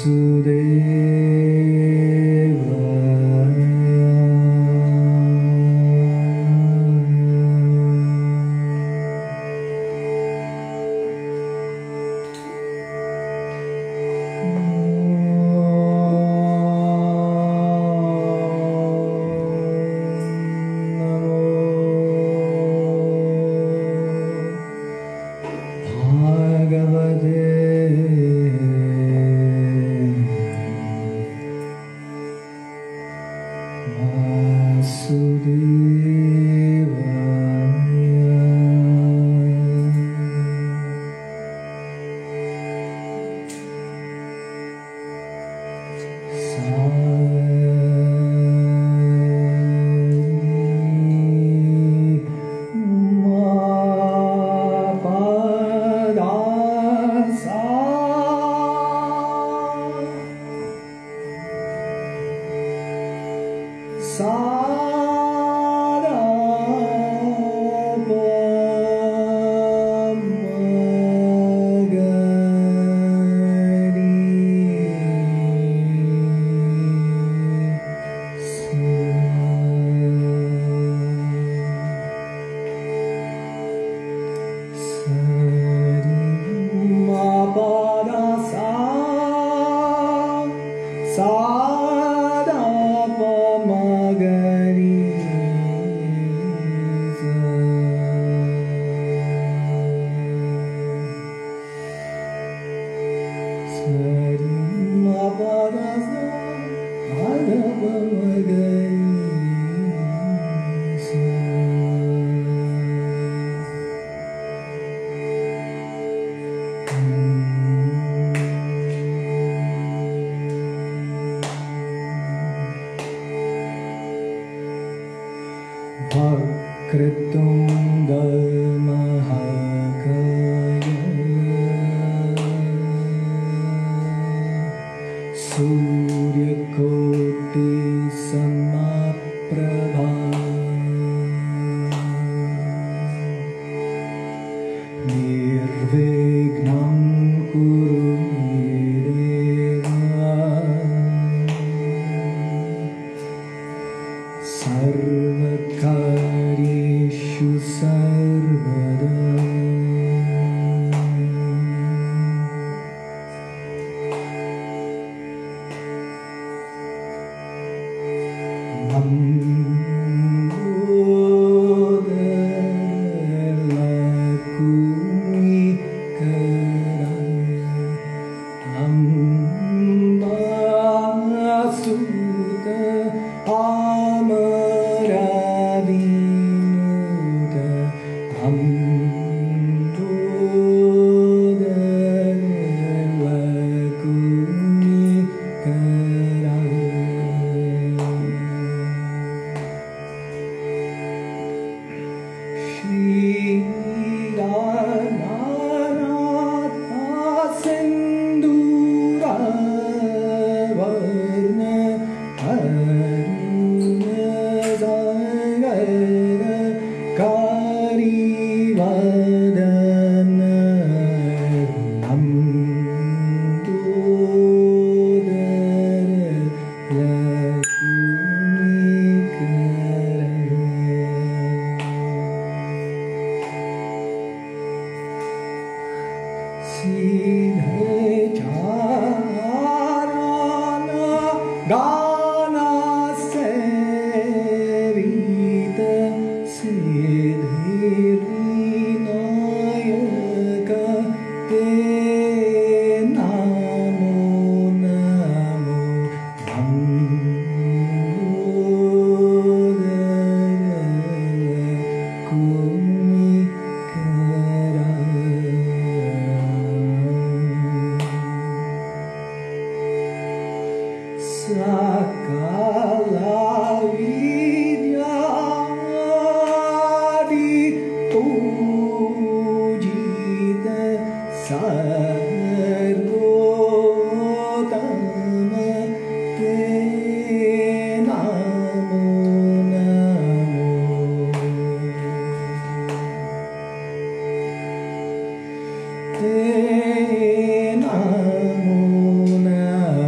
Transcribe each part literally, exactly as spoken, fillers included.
Te namo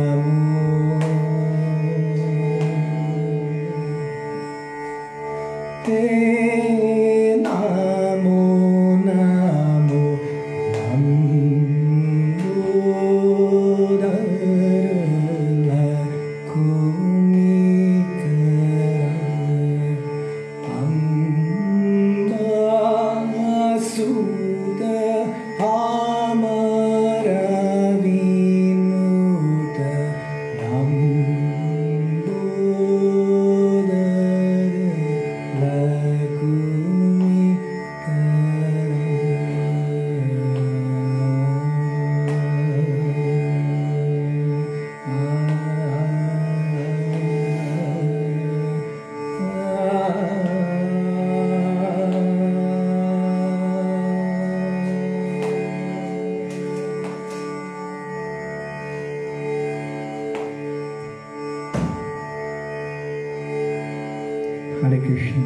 Hare Krishna.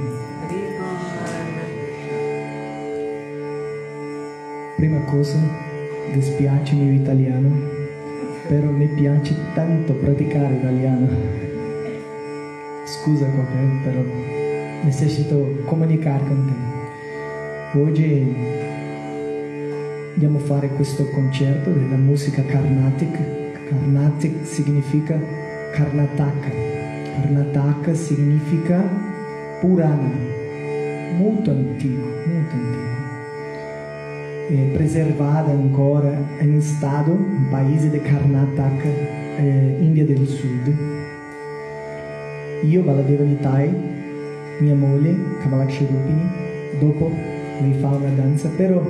Prima cosa, dispiace il mio italiano, però mi piace tanto praticare italiano. Scusa qualche, però necessito comunicare con te. Oggi andiamo a fare questo concerto della musica Carnatic. Carnatic significa Karnataka. Karnataka significa Purana, molto antico, molto antico. È preservata ancora in stato, un paese di Karnataka, eh, India del Sud. Io, Baladeva Nitai, mia moglie, Kamalakshi Rupini, dopo lei fa una danza, però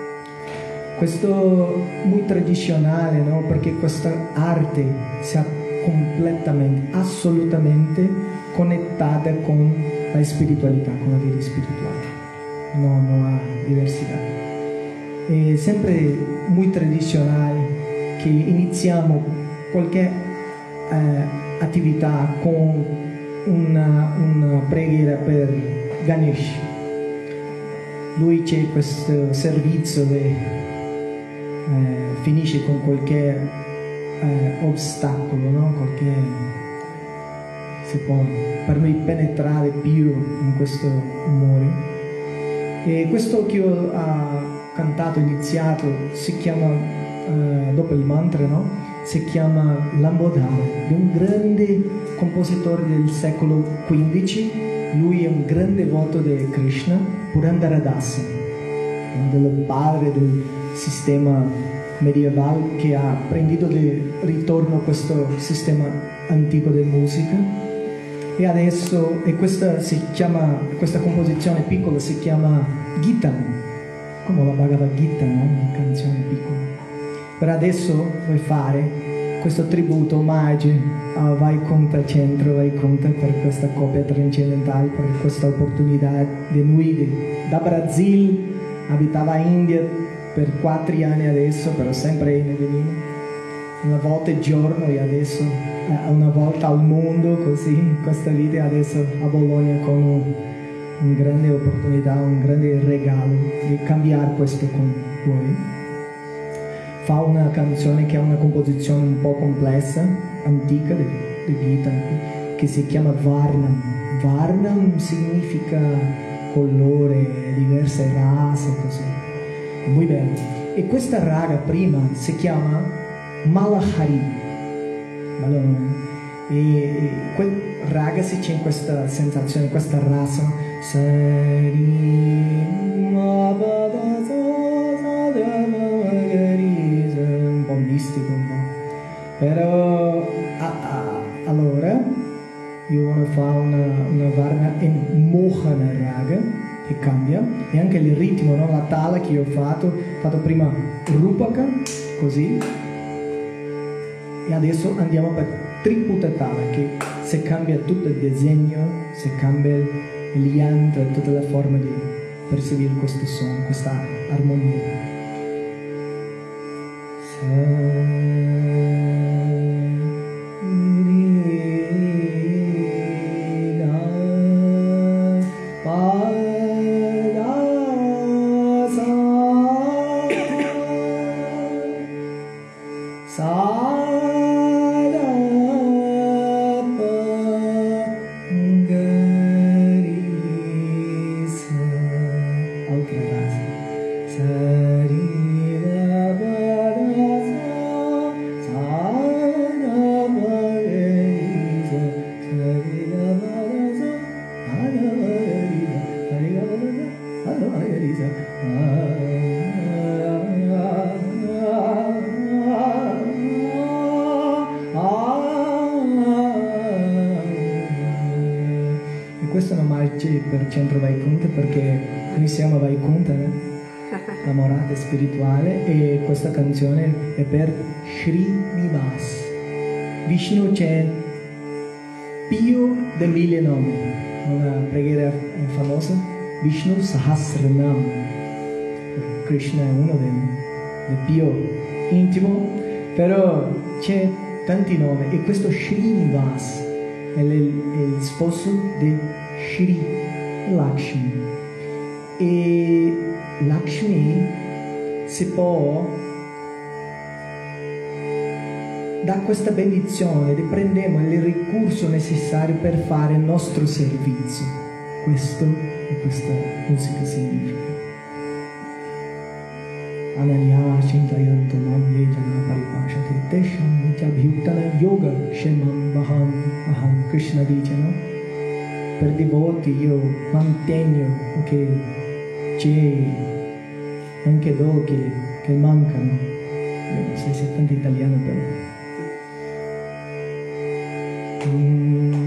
questo è molto tradizionale, no? Perché questa arte si è completamente, assolutamente connettata con la spiritualità, con la vita spirituale, no, non ha diversità. È sempre molto tradizionale che iniziamo qualche eh, attività con una, una preghiera per Ganesh. Lui c'è questo servizio che eh, finisce con qualche eh, ostacolo, no? Qualche, si può per noi penetrare più in questo amore. E questo che ho uh, cantato, iniziato, si chiama, uh, dopo il mantra, no? Si chiama Lambodara, è un grande compositore del secolo quindici, lui è un grande voto di Krishna, Purandaradasa, del padre del sistema medievale che ha preso di ritorno questo sistema antico di musica. E adesso, e questa, si chiama, questa composizione piccola si chiama Gita, come la Bhagavad Gita, no? Una canzone piccola. Per adesso vuoi fare questo tributo, omaggio a Vaikuntha Centro, Vaikuntha, per questa coppia trascendentale, per questa opportunità di noi di, da Brasil, abitava in India per quattro anni adesso, però sempre in Venino. Una volta al giorno e adesso una volta al mondo, così questa vita, adesso a Bologna con un, un grande opportunità, un grande regalo di cambiare questo con voi. Fa una canzone che ha una composizione un po' complessa, antica di, di Gita, che si chiama Varnam. Varnam significa colore, diverse razze, così. Molto bello. E questa raga prima si chiama Malahari. Allora, e quel raga si c'è in questa sensazione, questa razza, un po' mistico, un po'. Però ah, ah, allora io voglio fare una, una varna in Mohana raga che cambia, e anche il ritmo, no? La tala che io ho fatto, ho fatto prima Rupaka, così. E adesso andiamo per Triputatala, che se cambia tutto il disegno, se cambia il yantra, tutta la forma di percepire questo suono, questa armonia. Per Centro Vaikuntha, perché noi siamo Vaikuntha, eh? La morata spirituale, e questa canzone è per Srinivas. Vishnu c'è più di mille nomi, una preghiera famosa, Vishnu Sahasranam. Krishna è uno dei più intimo, però c'è tanti nomi, e questo Srinivas è il, è il sposo di Shri Lakshmi. E Lakshmi si può, da questa benedizione prendiamo il ricurso necessario per fare il nostro servizio. Questo è questa musica significa. Ananya Chintayanto Mam Yejana Paripashate Tesham Nityabhyuktana Yoga Shemam Baham Aham Krishna Dicena. Per devoti io mantengo che c'è anche do che, che mancano. Io non so se è tanto italiano però. Mm.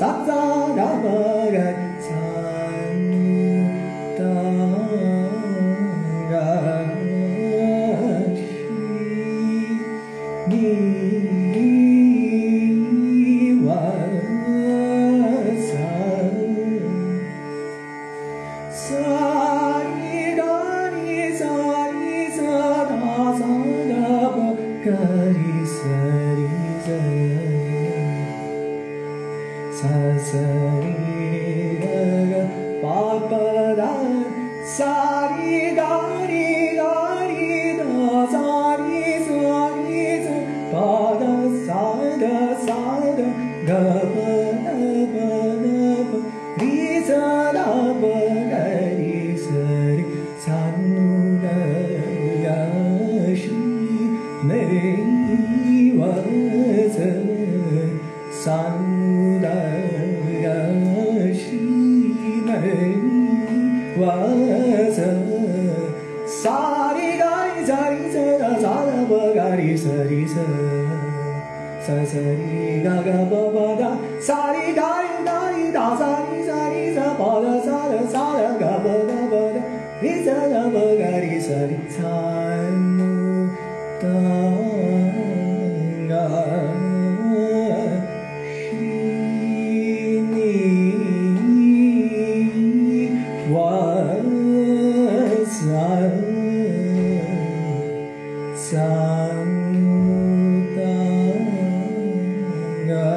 sa sa da pa ga sa ta ga shi ni wa sa sa ri ga ri sa ri sa da sa da pa ga ri sa ri sa sa sa ri ga ga pa pa da sa ri ga ri ga ri da sa ri sa ri sa pa da sa da sa da ga pa da pa da pa ri sa da pa ga ri sa ri sa nu da ga shi ne wa sa sa nu da ga shi ne wa sa sa ri ga ri sa ri sa da sa da pa ga ri sa ri sa sa sa ri ga ga pa pa da sa ri ga ri ga ri da sa ri sa ri sa pa da sa da sa da ga pa da pa da ri sa da pa ga ri sa ri sa nu da ga shi ni wa sa sa nu da ga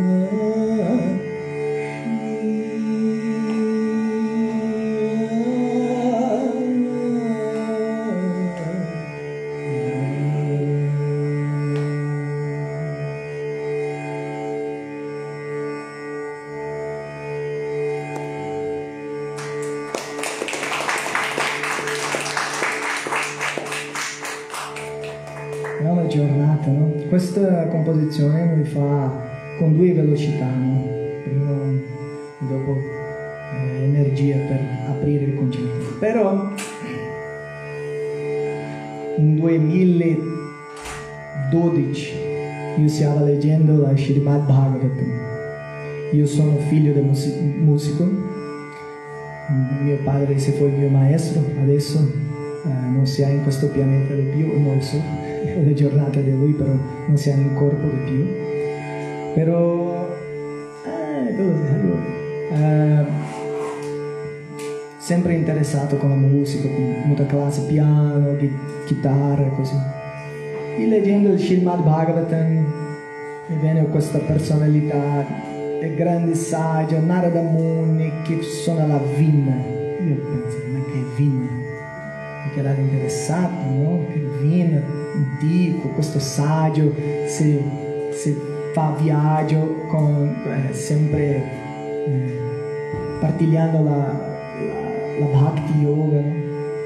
è una giornata, no? Questa composizione mi fa con due velocità, no? Prima e dopo eh, energia per aprire il concerto. Però nel duemiladodici io stavo leggendo la Srimad Bhagavatam. Io sono figlio di mus- musico, mio padre se fu il mio maestro, adesso eh, non si è in questo pianeta di più, non lo so, le giornate di lui, però non si è nel corpo di più. Però eh, eh, sempre interessato con la musica, con molta classe, piano, chi- chitarra e così. E leggendo il Srimad Bhagavatam mi viene questa personalità, il grande saggio Narada Muni che suona la vinna. Io penso, ma che vinna? Perché era interessato, no? Che vinna, antico, questo saggio si, si fa viaggio con, eh, sempre eh, partilhando la, la, la Bhakti Yoga, no?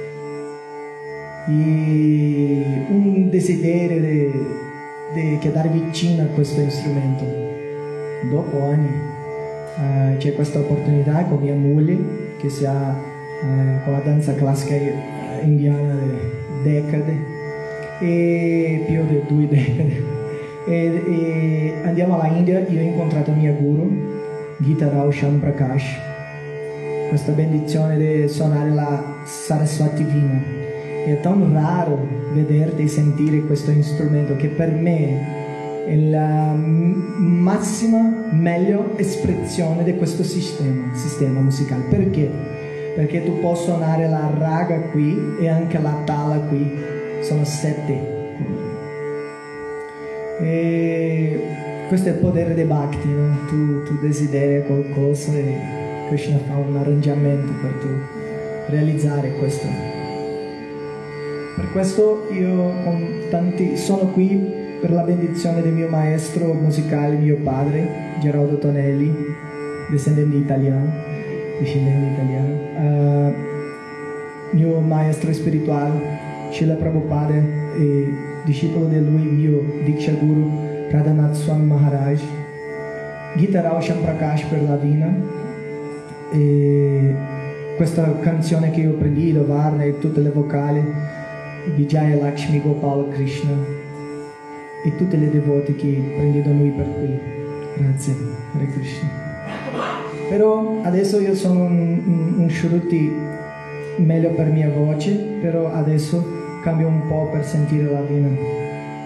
E un desiderio di de quedare vicino a questo strumento. Dopo anni eh, c'è questa opportunità con mia moglie che si ha eh, con la danza classica indiana di decade e più di due decade e, e andiamo alla India. Io ho incontrato mia guru Gita Rao Shyam Prakash, questa benedizione di suonare la Saraswati Veena. È tan raro vederti e sentire questo strumento che per me è la massima meglio espressione di questo sistema, sistema musicale. Perché? Perché tu puoi suonare la raga qui e anche la tala qui, sono sette corde. E questo è il potere dei Bhakti, no? Tu, tu desideri qualcosa e Krishna fa un arrangiamento per tu realizzare questo. Per questo io con tanti sono qui per la benedizione del mio maestro musicale, mio padre, Geraldo Tonelli, discendente italiano, discendente italiano, uh, mio maestro spirituale, Srila Prabhupada, e discepolo di lui, mio Diksha Guru, Radhanath Swami Maharaj, Gita Rao Shyam Prakash per la Veena, e questa canzone che io ho preso, Varna e tutte le vocali, Vijaya Lakshmi Gopal Krishna e tutte le devote che prendono noi per qui. Grazie, Hare Krishna. Però adesso io sono un, un, un Shruti meglio per mia voce, però adesso cambio un po' per sentire la vina.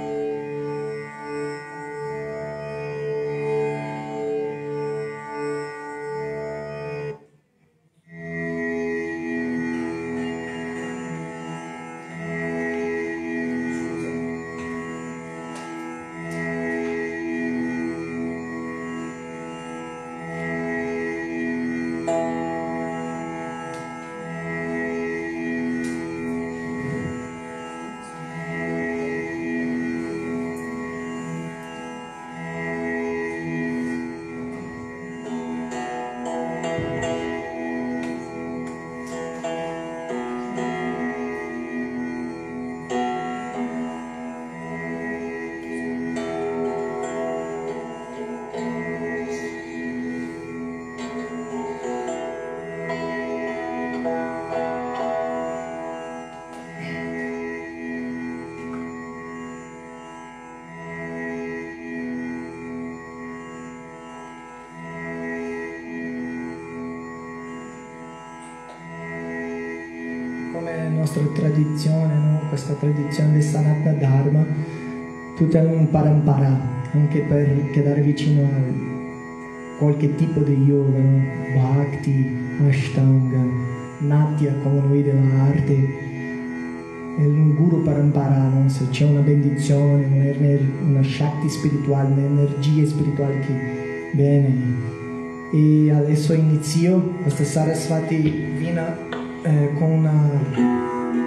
Nostra tradizione, no? Questa tradizione del Sanatana Dharma, tutto è un parampara, anche per quedare vicino a qualche tipo di yoga, no? Bhakti, Ashtanga, Natya, come noi dell'arte, è un guru parampara, no? Se c'è una benedizione, una Shakti spirituale, un'energia spirituale che viene. E adesso inizio questa Sarasvati Vina eh, con una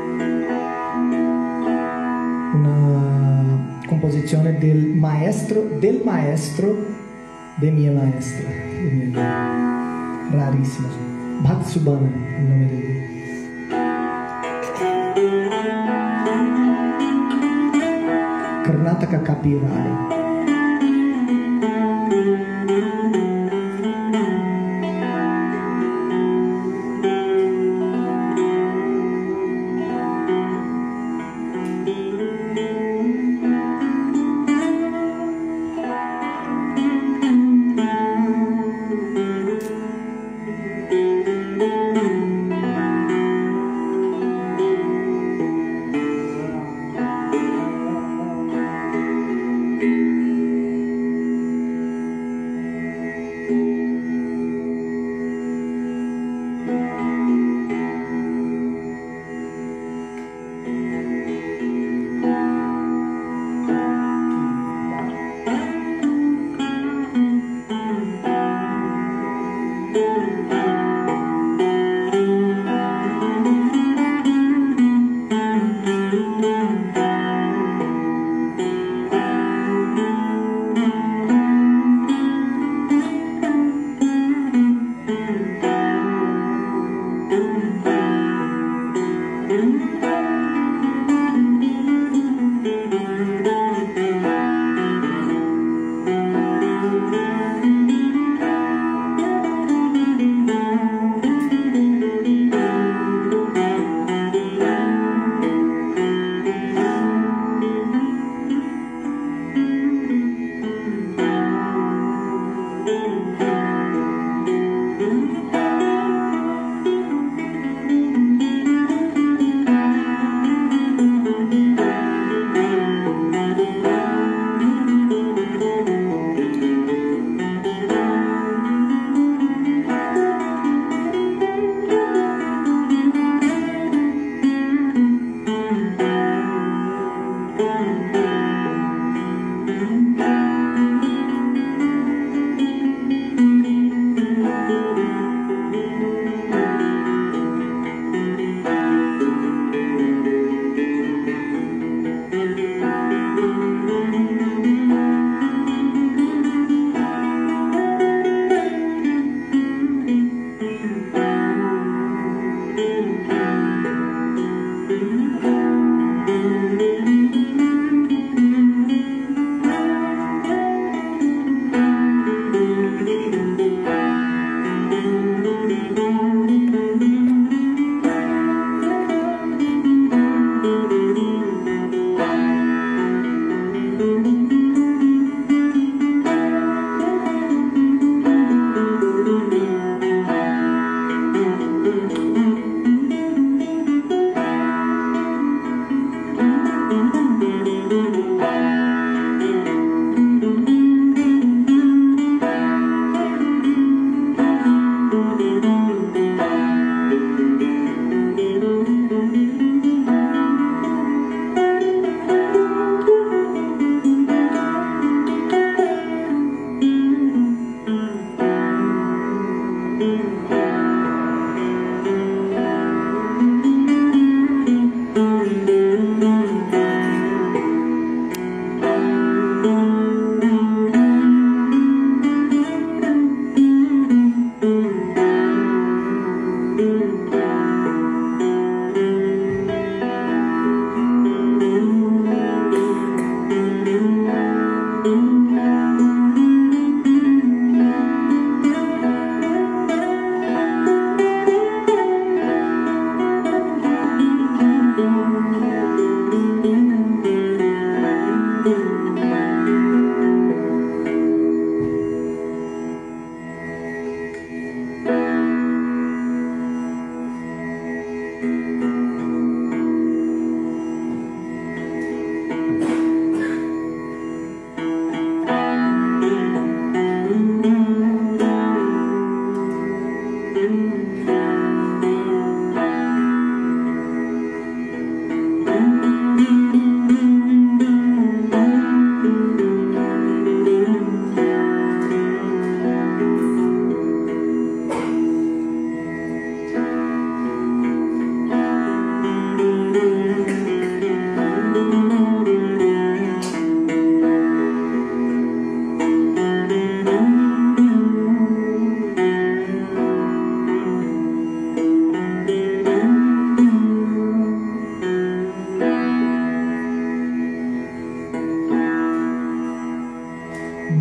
una composizione del maestro del maestro de mia maestra, de mia, rarissima, Bhatsubana il nome di lui. Karnataka Kapirale.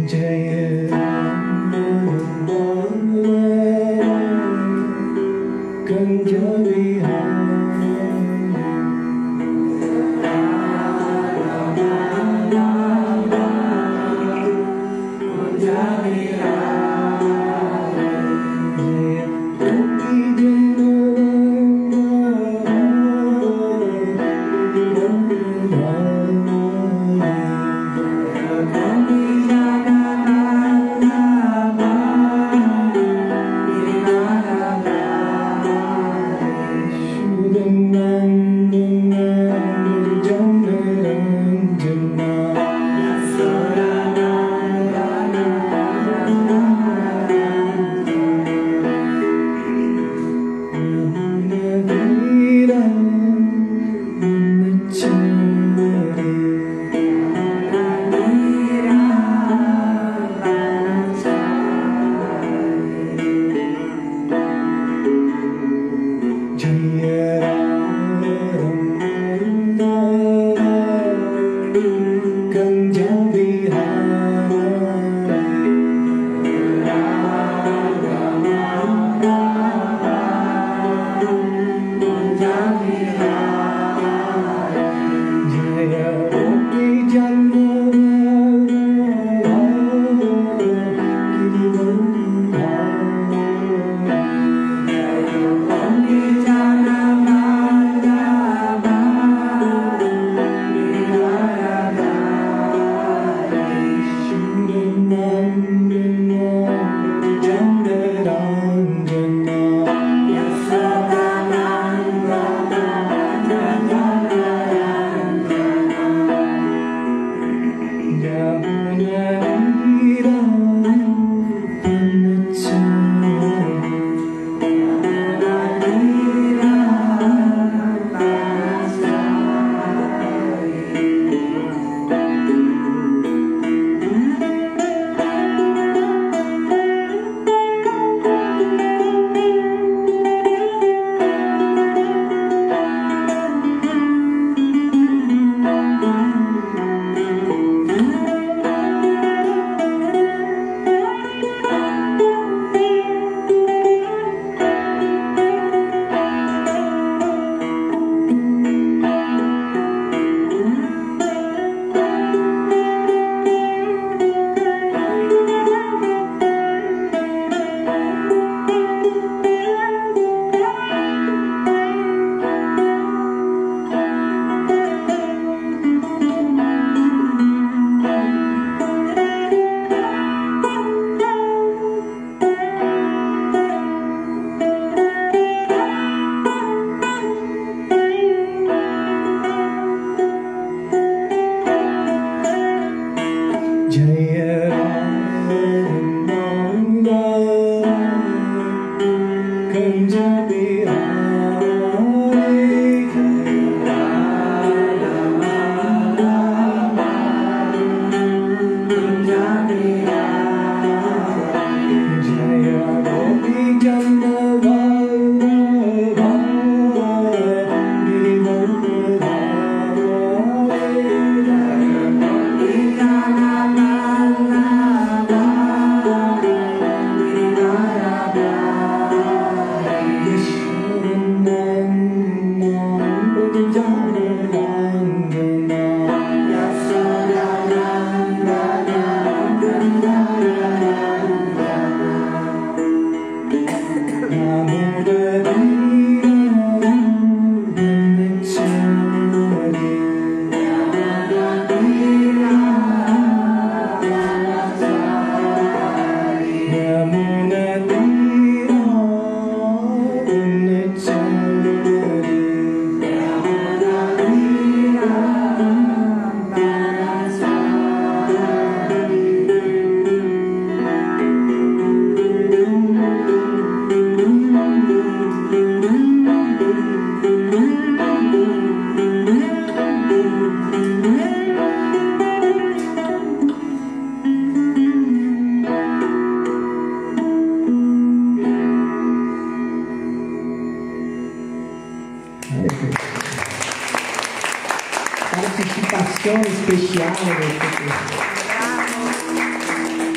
Partecipazione speciale.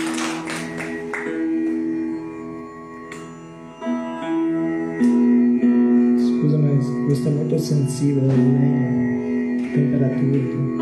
questo è molto sensibile, legno, temperature.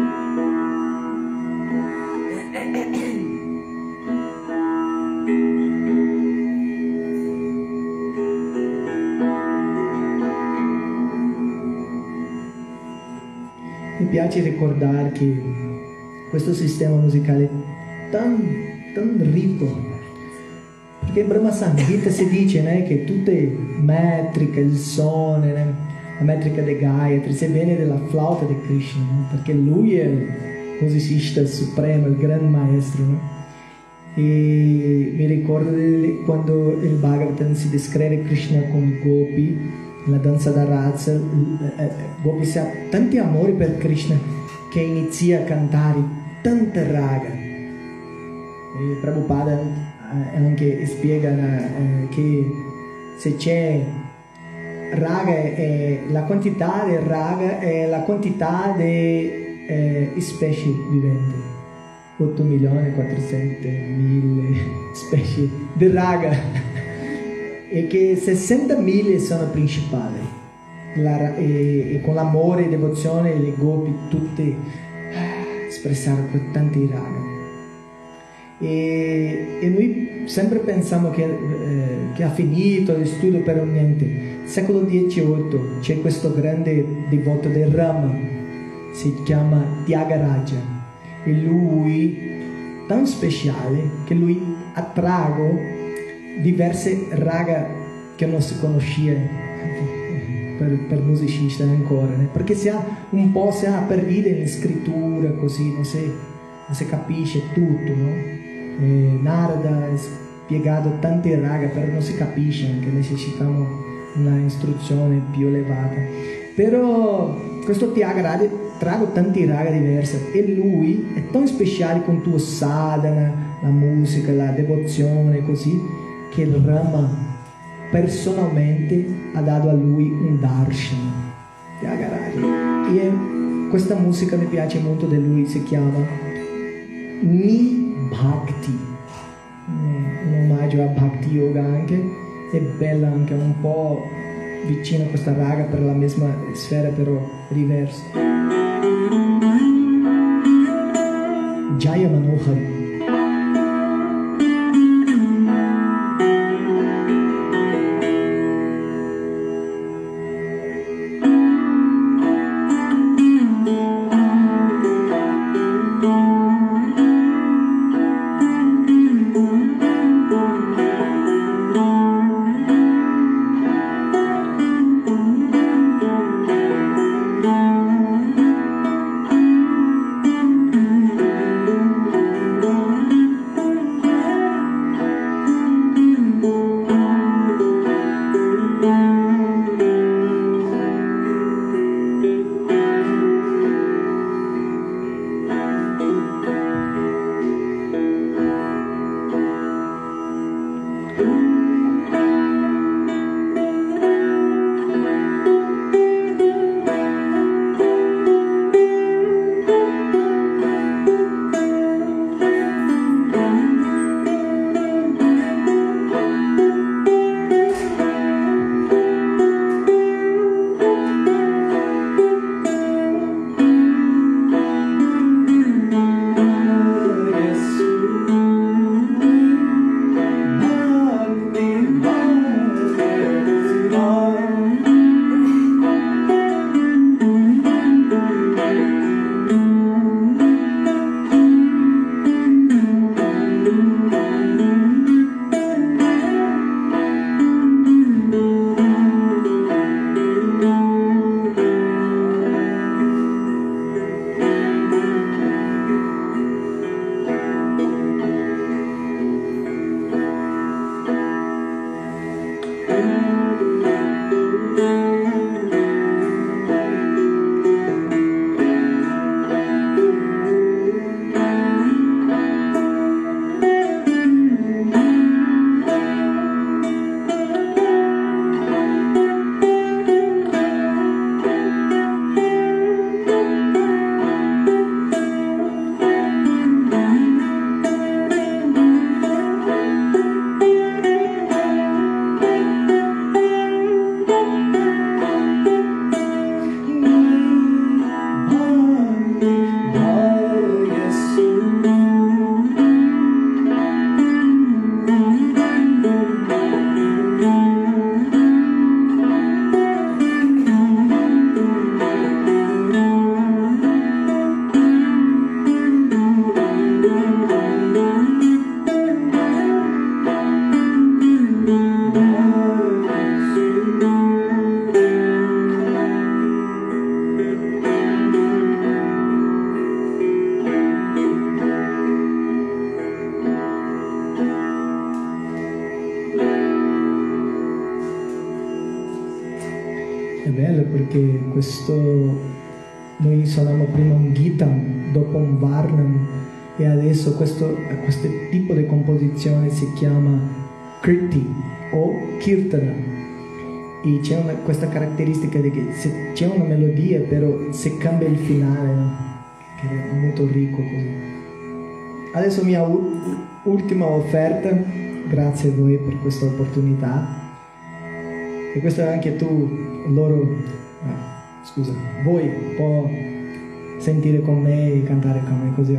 Mi piace ricordare che questo sistema musicale è tan, tan ricco, perché in Brahma Samhita si dice, né, che tutte le metriche, il suono, né, la metrica di Gayatri, si viene dalla flauta di Krishna, no? Perché lui è il musicista supremo, il gran maestro. No? E mi ricordo quando il Bhagavatam si descrive Krishna con Gopi, la danza da razza, Gopi ha tanti amori per Krishna che inizia a cantare tante raga. E Prabhupada anche spiega eh, che se c'è raga, è, la quantità di raga è la quantità di eh, specie viventi. otto milioni quattrocento mila specie di raga. E che sessantamila sono principali, la, e, e con l'amore e devozione le Gopi tutte eh, espressarono con tanti raga. E, e noi sempre pensiamo che, eh, che ha finito lo studio per un niente. Nel secolo diciotto c'è questo grande devoto del Rama, si chiama Tyagaraja, e lui tan speciale che lui attrago diverse raga che non si conosceva per, per musicista ancora, né? Perché si ha un po' si ha perdido in scrittura, così non si, non si capisce tutto, no? E Narada ha spiegato tante raga, però non si capisce, anche necessitiamo una istruzione più elevata. Però questo Tyagaraja trago tanti raga diverse e lui è tan speciale con tuo sadhana, la musica, la devozione, così, che il Rama personalmente ha dato a lui un darshan, Tyagaraja. E questa musica mi piace molto di lui, si chiama Ni Bhakti, un omaggio a Bhakti Yoga anche, è bella anche, un po' vicino a questa raga per la mesma sfera però diversa. Jaya Manohari. bello perché questo, noi suoniamo prima un Gitam, dopo un Varnam e adesso questo, questo tipo di composizione si chiama Kirti o Kirtana. E c'è una, questa caratteristica di che se c'è una melodia però se cambia il finale, no? Che è molto ricco così. Adesso mia u- ultima offerta, grazie a voi per questa opportunità e questo è anche tu, loro, ah, scusa, voi può sentire con me e cantare con me così.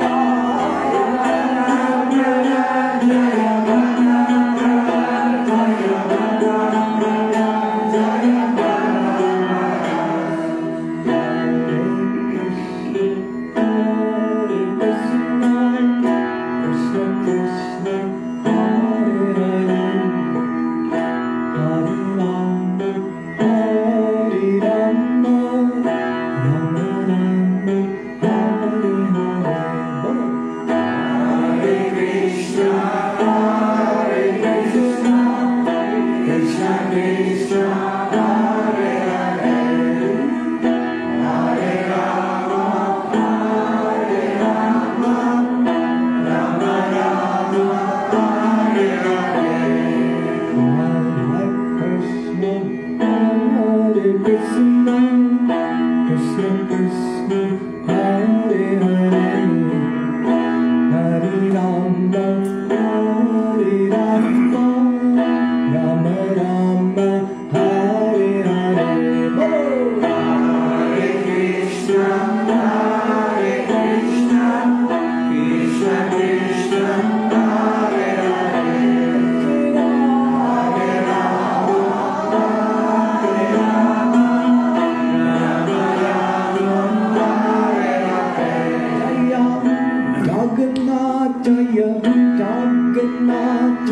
Jaya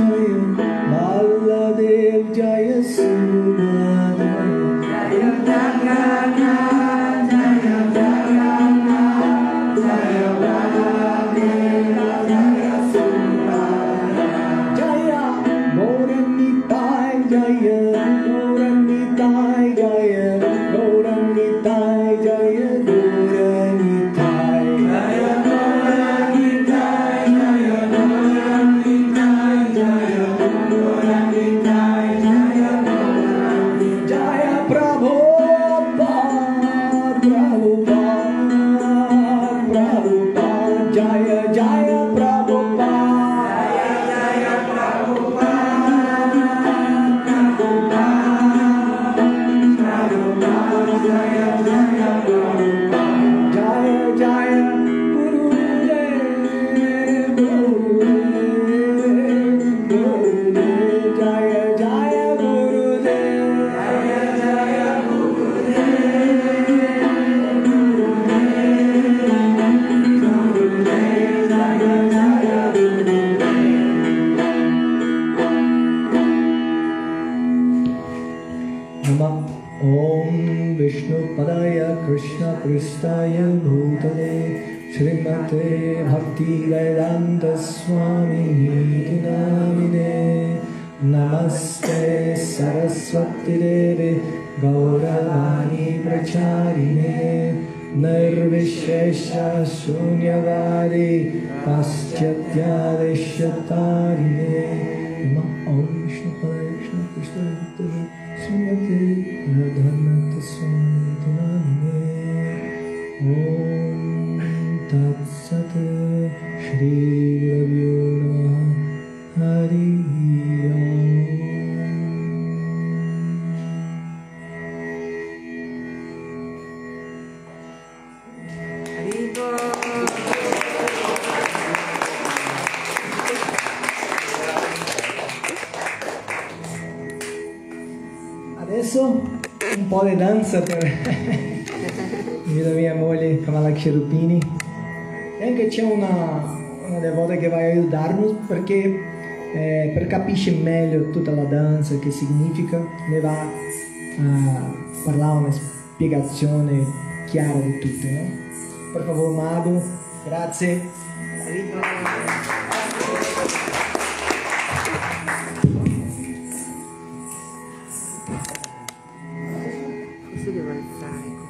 Baladev Jaya Subhadra Jaya Jagannath Jaya Jagannath Jaya Baladev Jaya Subhadra Jaya Gauranitai Jaya Gauranitai Jaya Gauranitai Jaya Gauranitai Jaya Gauranitai Jaya Gauranitai Jaya Gauranitai Jaya Gauranitai Jaya Prabhupada Prabhupada Prabhupada Jaya Jaya Prabhupada Jaya Jaya Prabhupada Prabhupada Jaya Jaya Prabhupada Jaya Jaya Gurudev Gurudev Gurudev Jaya Jaya Gurudev Jaya Jaya Gurudev Gurudev Jaya Jaya Gurudev Namah Om Vishnu Padaya Krishna Pristaya Bhutale Srimate Bhakti Vedanta Swami Niti Namine Namaste Saraswati Devi Gauravani Pracharine Nirvishesha Shunyavadi Paschatya Deshatarine Namah Om Vishnu Padaya Krishna Pristaya Bhutale Srimate Radhanata Swami Niti Namine Om Tat Sat Shri Gurabhyo Namaha Hari Om Adesso un po' di danza per io e la mia moglie Kamalakshi Rupini e anche c'è una, una devota che va a aiutarmi perché eh, per capire meglio tutta la danza, che significa, ne va a parlare una spiegazione chiara di tutto, no? Per favore Madhu, grazie. Cosa devo alzare questo?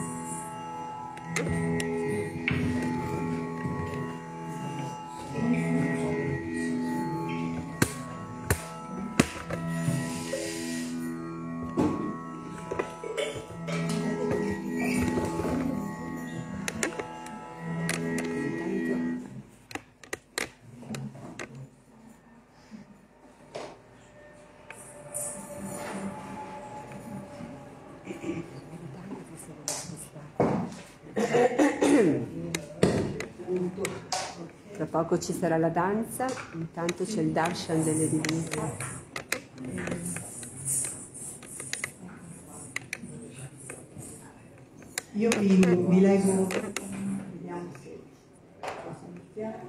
Tra poco ci sarà la danza, intanto c'è il darshan delle divinità. Io vi, vi leggo, vediamo se posso iniziare.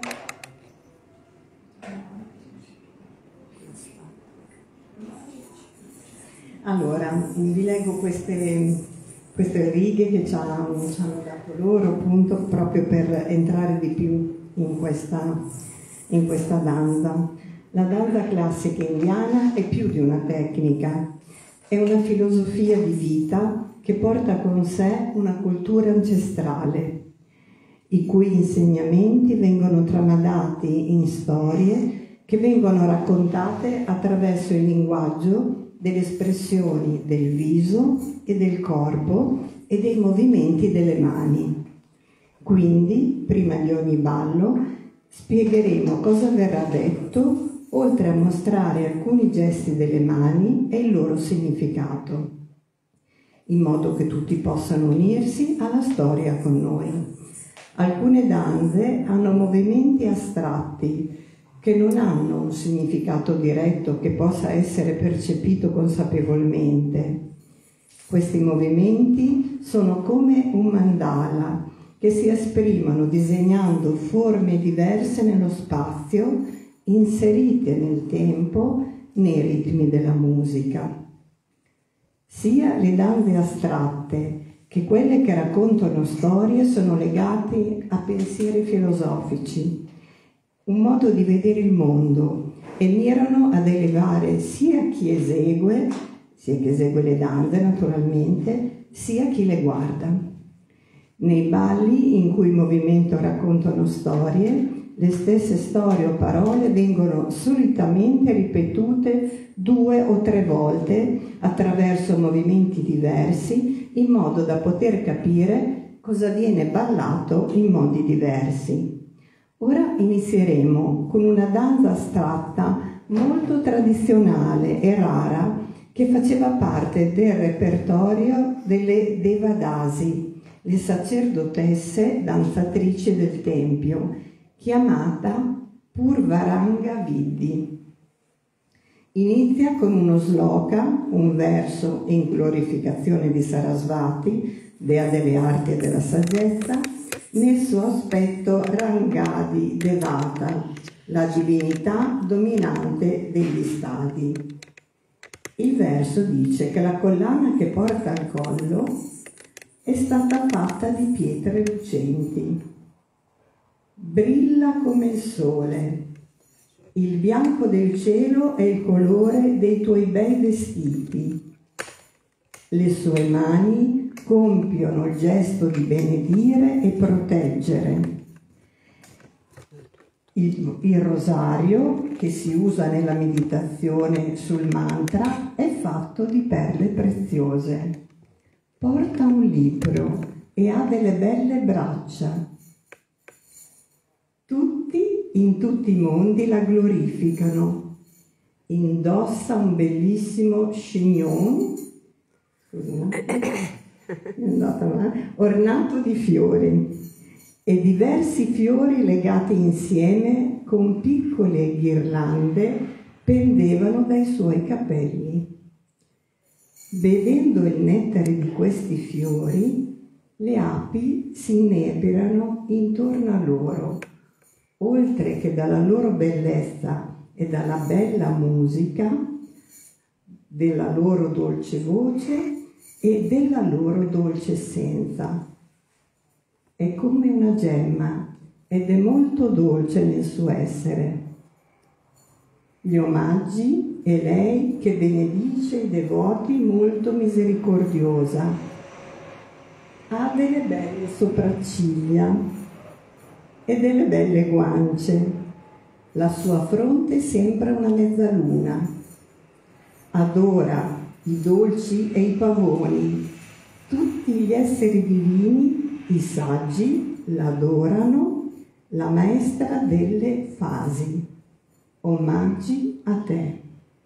Allora, vi leggo queste, queste righe che ci hanno, ci hanno dato loro, appunto, proprio per entrare di più in questa, in questa danza. La danza classica indiana è più di una tecnica, è una filosofia di vita che porta con sé una cultura ancestrale, i cui insegnamenti vengono tramandati in storie che vengono raccontate attraverso il linguaggio delle espressioni del viso e del corpo e dei movimenti delle mani. Quindi, prima di ogni ballo, spiegheremo cosa verrà detto, oltre a mostrare alcuni gesti delle mani e il loro significato, in modo che tutti possano unirsi alla storia con noi. Alcune danze hanno movimenti astratti che non hanno un significato diretto che possa essere percepito consapevolmente. Questi movimenti sono come un mandala che si esprimono disegnando forme diverse nello spazio inserite nel tempo nei ritmi della musica. Sia le danze astratte che quelle che raccontano storie sono legate a pensieri filosofici, un modo di vedere il mondo, e mirano ad elevare sia chi esegue, sia chi esegue le danze naturalmente, sia chi le guarda. Nei balli in cui il movimento raccontano storie, le stesse storie o parole vengono solitamente ripetute due o tre volte attraverso movimenti diversi, in modo da poter capire cosa viene ballato in modi diversi. Ora inizieremo con una danza astratta molto tradizionale e rara che faceva parte del repertorio delle Devadasi, le sacerdotesse danzatrici del Tempio, chiamata Purvaranga Vidhi. Inizia con uno sloka, un verso in glorificazione di Sarasvati, dea delle arti e della saggezza, nel suo aspetto Rangadi Devata, la divinità dominante degli stadi. Il verso dice che la collana che porta al collo è stata fatta di pietre lucenti. Brilla come il sole. Il bianco del cielo è il colore dei tuoi bei vestiti. Le sue mani compiono il gesto di benedire e proteggere. Il, il rosario, che si usa nella meditazione sul mantra, è fatto di perle preziose. Porta un libro e ha delle belle braccia. Tutti, in tutti i mondi, la glorificano. Indossa un bellissimo chignon, ornato di fiori, e diversi fiori legati insieme con piccole ghirlande pendevano dai suoi capelli. Bevendo il nettare di questi fiori, le api si inebriano intorno a loro, oltre che dalla loro bellezza e dalla bella musica, della loro dolce voce e della loro dolce essenza. È come una gemma ed è molto dolce nel suo essere. Gli omaggi è lei che benedice i devoti, molto misericordiosa. Ha delle belle sopracciglia e delle belle guance. La sua fronte sembra una mezzaluna. Adora i dolci e i pavoni. Tutti gli esseri divini, i saggi, l'adorano, la maestra delle fasi. Omaggi a te.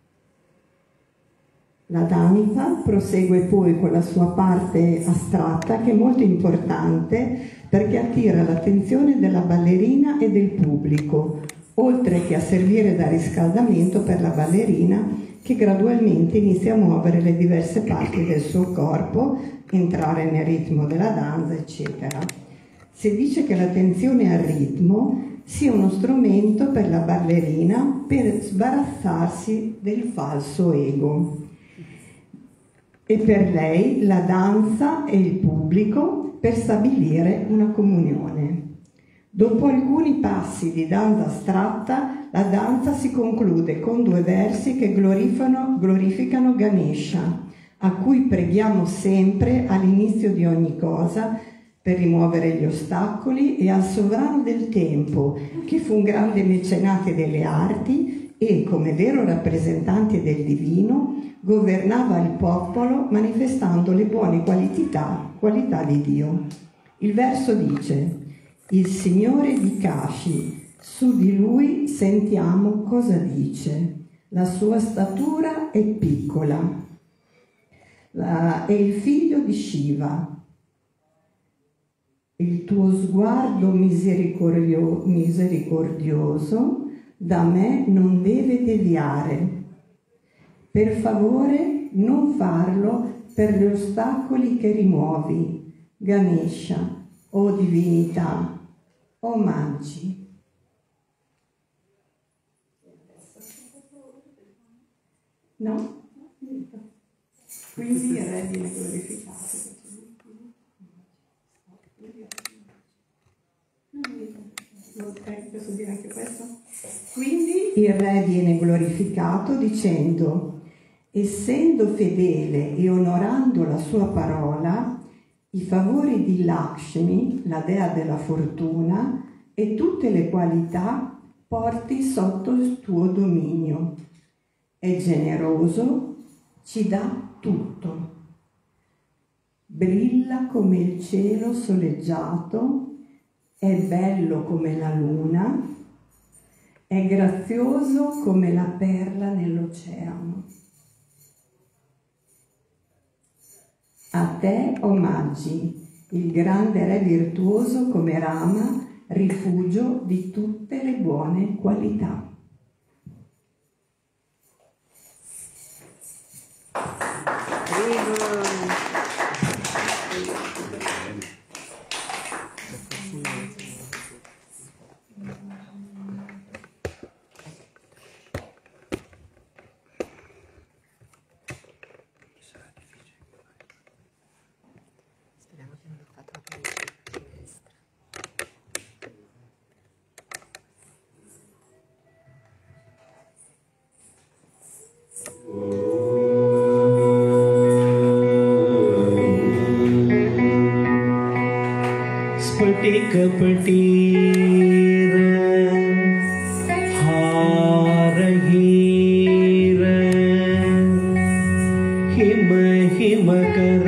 La danza prosegue poi con la sua parte astratta, che è molto importante perché attira l'attenzione della ballerina e del pubblico, oltre che a servire da riscaldamento per la ballerina, che gradualmente inizia a muovere le diverse parti del suo corpo, entrare nel ritmo della danza, eccetera. Si dice che l'attenzione al ritmo sia uno strumento per la ballerina per sbarazzarsi del falso ego. E per lei la danza e il pubblico per stabilire una comunione. Dopo alcuni passi di danza astratta, la danza si conclude con due versi che glorificano, glorificano Ganesha, a cui preghiamo sempre all'inizio di ogni cosa per rimuovere gli ostacoli, e al sovrano del tempo, che fu un grande mecenate delle arti e, come vero rappresentante del divino, governava il popolo manifestando le buone qualità, qualità di Dio. Il verso dice: il Signore di Kashi, su di lui sentiamo cosa dice. La sua statura è piccola, la, è il figlio di Shiva. Il tuo sguardo misericordio, misericordioso da me non deve deviare. Per favore non farlo per gli ostacoli che rimuovi, Ganesha, o divinità, omaggi. No? Quindi il Re viene glorificato. Posso dire anche questo? Quindi il Re viene glorificato dicendo: essendo fedele e onorando la sua parola, i favori di Lakshmi, la dea della fortuna, e tutte le qualità porti sotto il tuo dominio. È generoso, ci dà tutto. Brilla come il cielo soleggiato, è bello come la luna, è grazioso come la perla nell'oceano. A te omaggi, il grande re virtuoso come Rama, rifugio di tutte le buone qualità. कपटीर हारहीर हिम हिमकर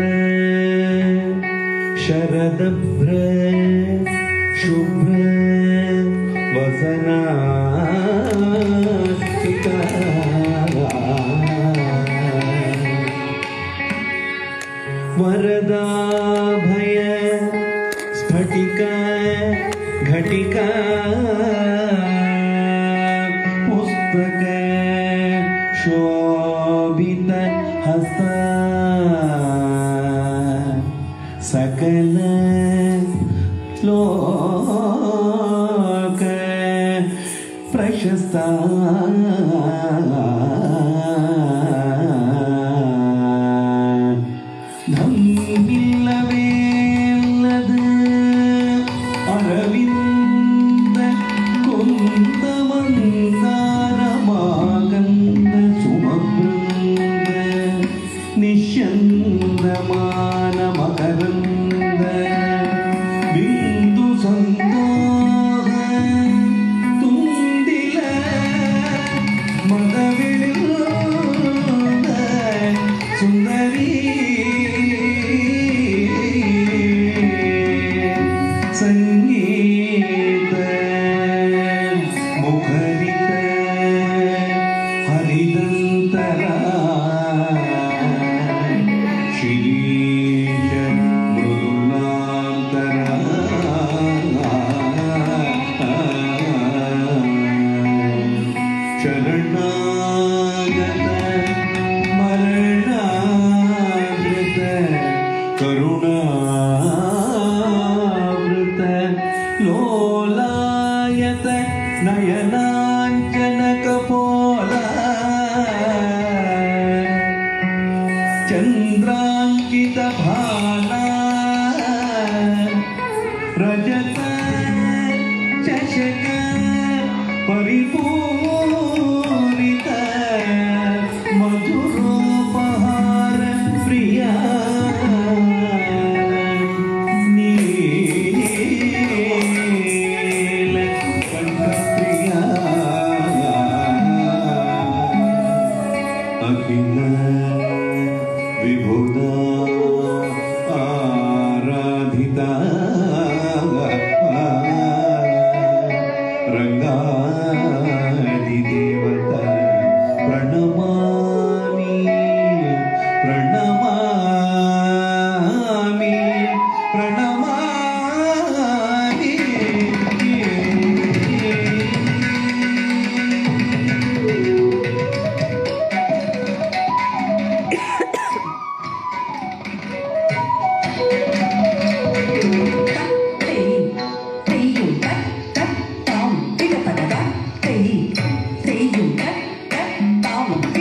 शरदभ्र शुभ्र वसनास्तिका वरदा भय स्फटिका घटिका पुस्तक शोभित हस्त सकल लोक प्रशस्ता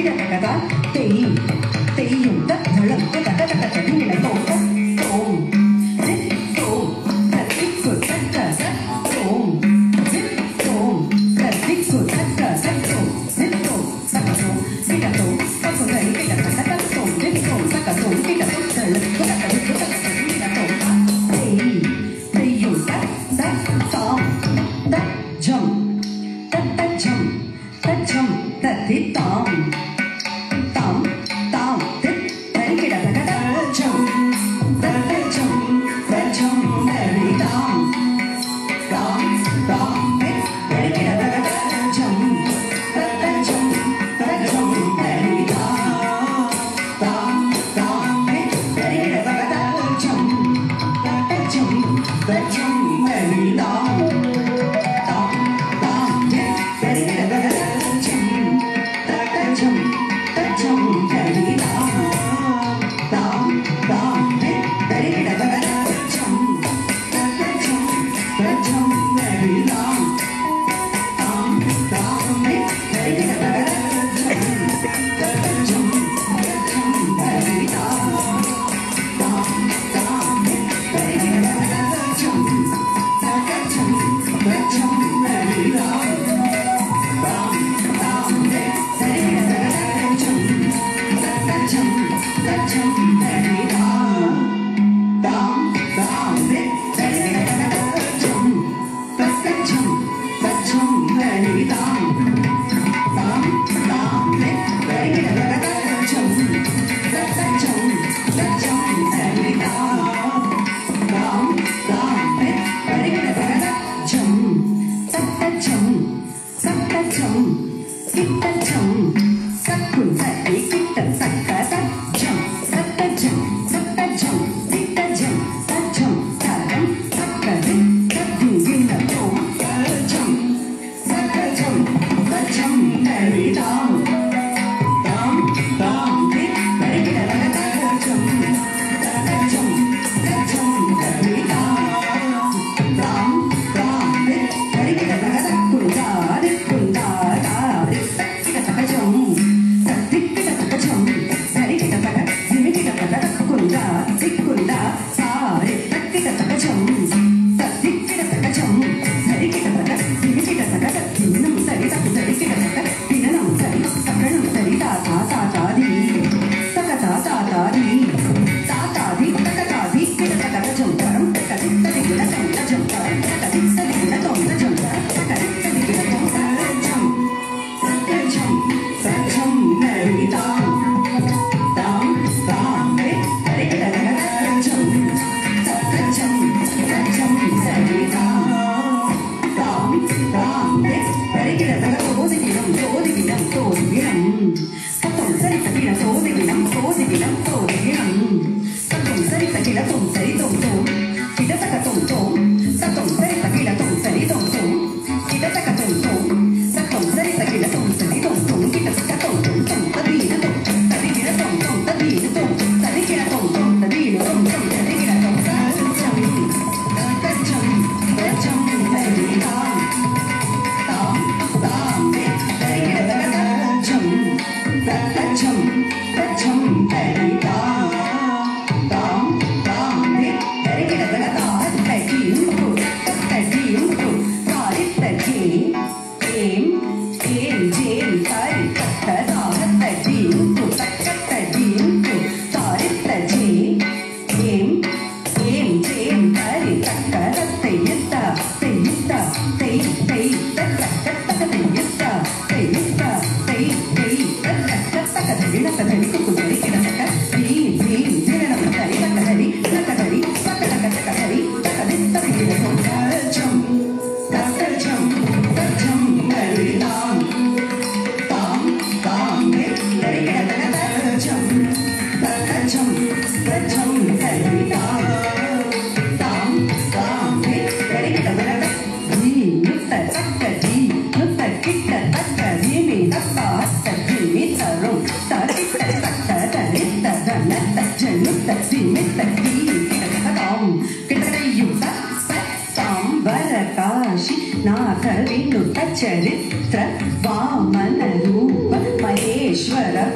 चरित्र वामन रूप महेश्वर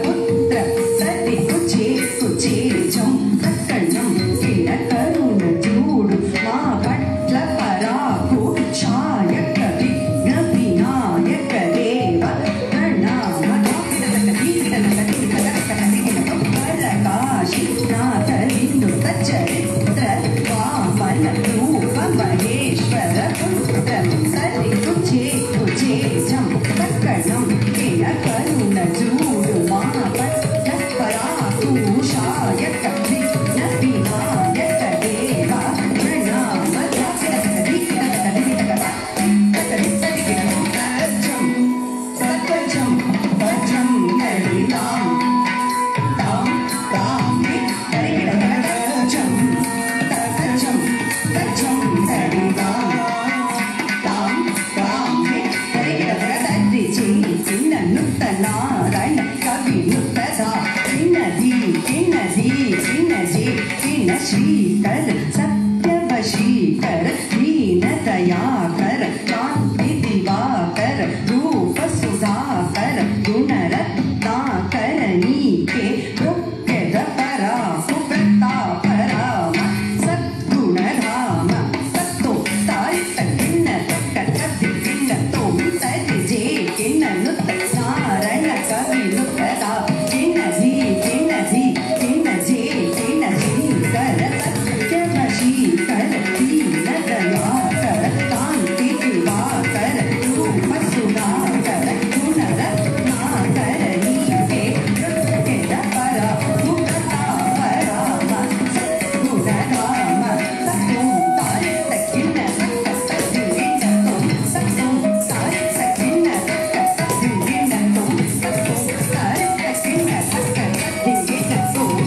वशीकर सत्य वशीकर दीन दयाकर कांति दिवाकर रूप सुधाकर गुण रत्नाकर नीके रुक्यद परा सुप्रताप राम सद्गुण धाम सत्तो तारित किन्न तत्त किन्न तोम तज जे किन्न नुत नारण कवि नुतदा किन्न जी किन्न जी किन्न जे किन्न जी कर सत्य वशीकर दीन दयाकर कांति दिवाकर रूप सुधाकर गुण रत्नाकर नीके रुक्यद परा सुप्रताप राम सद्गुण धाम सत्तो तारित किन्न तत्त किन्न तोम सत्तो तारित किन्न तत्त किन्न तोम सत्तो तारित किन्न तत्त किन्न तोम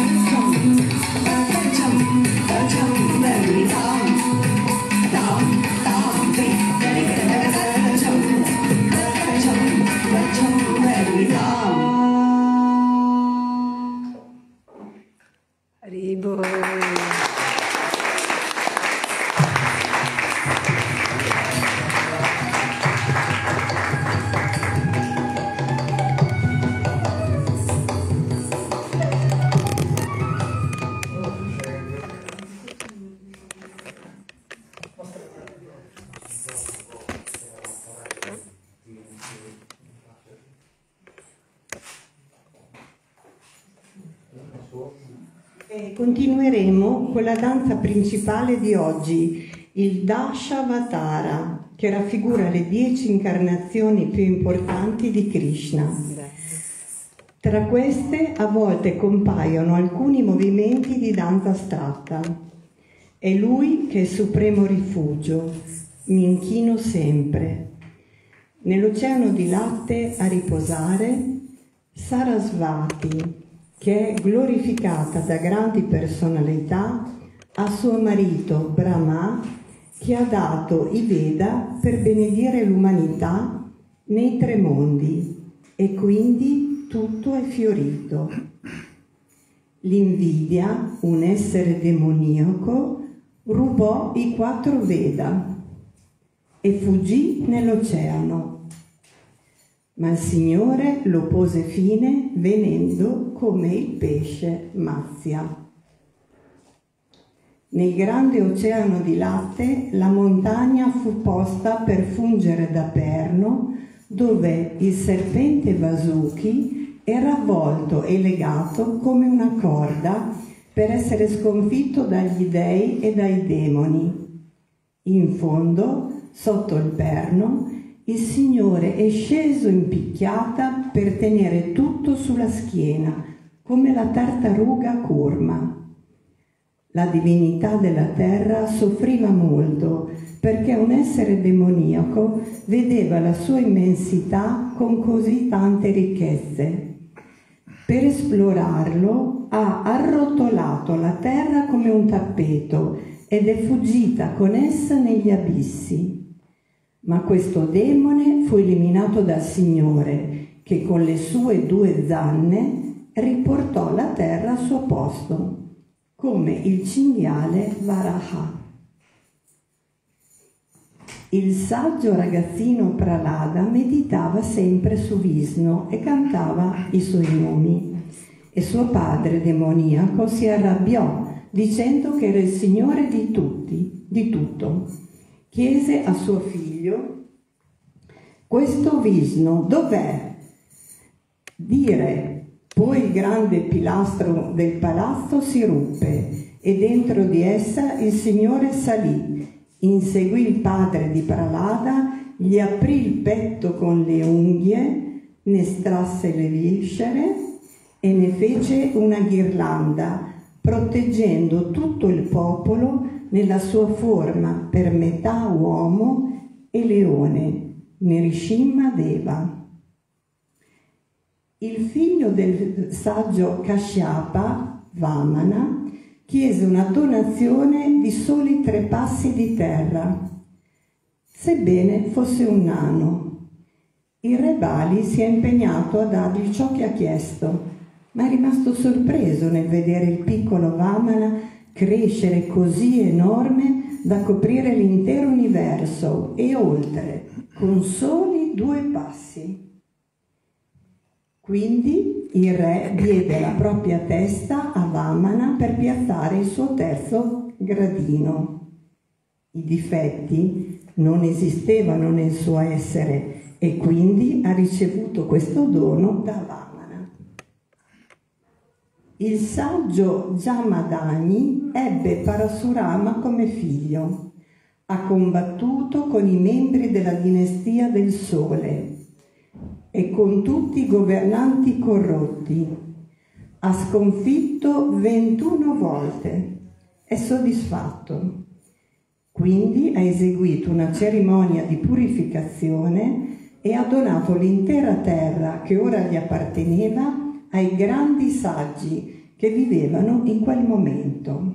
गजम गजम वरी राम राम राम वे गरि गजम गजम गजम वरी राम। हरि बोल। E continueremo con la danza principale di oggi, il Dashavatara, che raffigura le dieci incarnazioni più importanti di Krishna. Tra queste a volte compaiono alcuni movimenti di danza astratta. È lui che è supremo rifugio, mi inchino sempre. Nell'oceano di latte a riposare, Sarasvati, che è glorificata da grandi personalità, a suo marito Brahma, che ha dato i Veda per benedire l'umanità nei tre mondi, e quindi tutto è fiorito. L'invidia, un essere demoniaco, rubò i quattro Veda e fuggì nell'oceano. Ma il Signore lo pose fine venendo come il pesce Matsya. Nel grande oceano di latte la montagna fu posta per fungere da perno, dove il serpente Vasuki era avvolto e legato come una corda per essere sconfitto dagli dei e dai demoni. In fondo, sotto il perno, il Signore è sceso in picchiata per tenere tutto sulla schiena, come la tartaruga Kurma. La divinità della terra soffriva molto perché un essere demoniaco vedeva la sua immensità con così tante ricchezze. Per esplorarlo ha arrotolato la terra come un tappeto ed è fuggita con essa negli abissi. Ma questo demone fu eliminato dal Signore, che con le sue due zanne riportò la terra al suo posto, come il cinghiale Varaha. Il saggio ragazzino Prahlada meditava sempre su Vishnu e cantava i suoi nomi, e suo padre demoniaco si arrabbiò dicendo che era il Signore di tutti, di tutto. Chiese a suo figlio: questo Vishnu dov'è? Dire, poi il grande pilastro del palazzo si ruppe e dentro di essa il Signore salì, inseguì il padre di Prahlada, gli aprì il petto con le unghie, ne estrasse le viscere e ne fece una ghirlanda, proteggendo tutto il popolo nella sua forma per metà uomo e leone, Nrsimha Deva. Il figlio del saggio Kashyapa, Vamana, chiese una donazione di soli tre passi di terra, sebbene fosse un nano. Il re Bali si è impegnato a dargli ciò che ha chiesto, ma è rimasto sorpreso nel vedere il piccolo Vamana crescere così enorme da coprire l'intero universo e oltre, con soli due passi. Quindi il re diede la propria testa a Vamana per piazzare il suo terzo gradino. I difetti non esistevano nel suo essere e quindi ha ricevuto questo dono da Vamana. Il saggio Jamadagni ebbe Parasurama come figlio. Ha combattuto con i membri della dinastia del Sole e con tutti i governanti corrotti. Ha sconfitto ventuno volte. È soddisfatto. Quindi ha eseguito una cerimonia di purificazione e ha donato l'intera terra che ora gli apparteneva ai grandi saggi che vivevano in quel momento.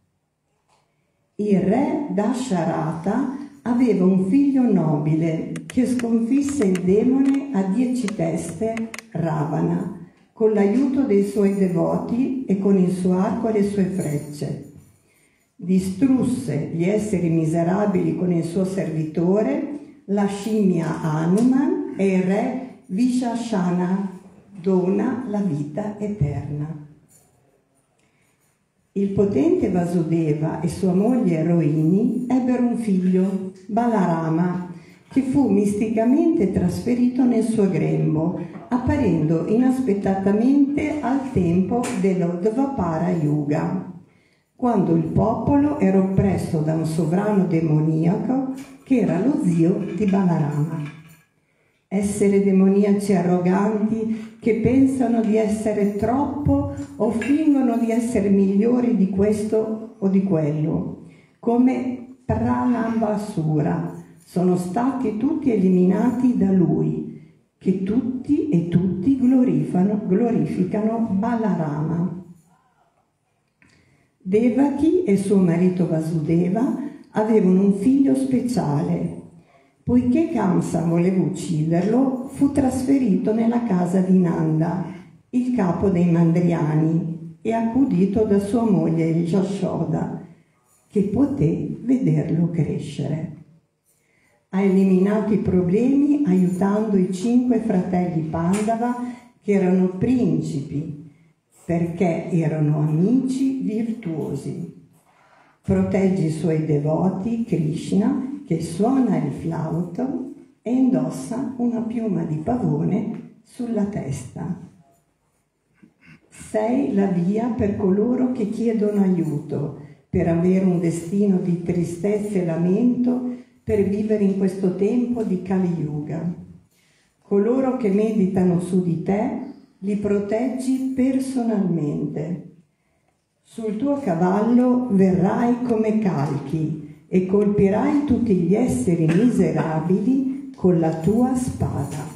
Il re Dasharata aveva un figlio nobile che sconfisse il demone a dieci teste, Ravana, con l'aiuto dei suoi devoti e con il suo arco e le sue frecce. Distrusse gli esseri miserabili con il suo servitore, la scimmia Hanuman, e il re Vishashana dona la vita eterna. Il potente Vasudeva e sua moglie Rohini ebbero un figlio, Balarama, che fu misticamente trasferito nel suo grembo, apparendo inaspettatamente al tempo dello Dvapara Yuga, quando il popolo era oppresso da un sovrano demoniaco che era lo zio di Balarama. Esseri demoniaci arroganti che pensano di essere troppo o fingono di essere migliori di questo o di quello, come Pranambasura, sono stati tutti eliminati da lui, che tutti e tutti glorificano, glorificano Balarama. Devaki e suo marito Vasudeva avevano un figlio speciale. Poiché Kamsa voleva ucciderlo, fu trasferito nella casa di Nanda, il capo dei Mandriani, e accudito da sua moglie Yashoda, che poté vederlo crescere. Ha eliminato i problemi aiutando i cinque fratelli Pandava che erano principi, perché erano amici virtuosi. Protegge i suoi devoti, Krishna, che suona il flauto e indossa una piuma di pavone sulla testa. Sei la via per coloro che chiedono aiuto, per avere un destino di tristezza e lamento, per vivere in questo tempo di Kali Yuga. Coloro che meditano su di te, li proteggi personalmente. Sul tuo cavallo verrai come Kalki e colpirai tutti gli esseri miserabili con la tua spada.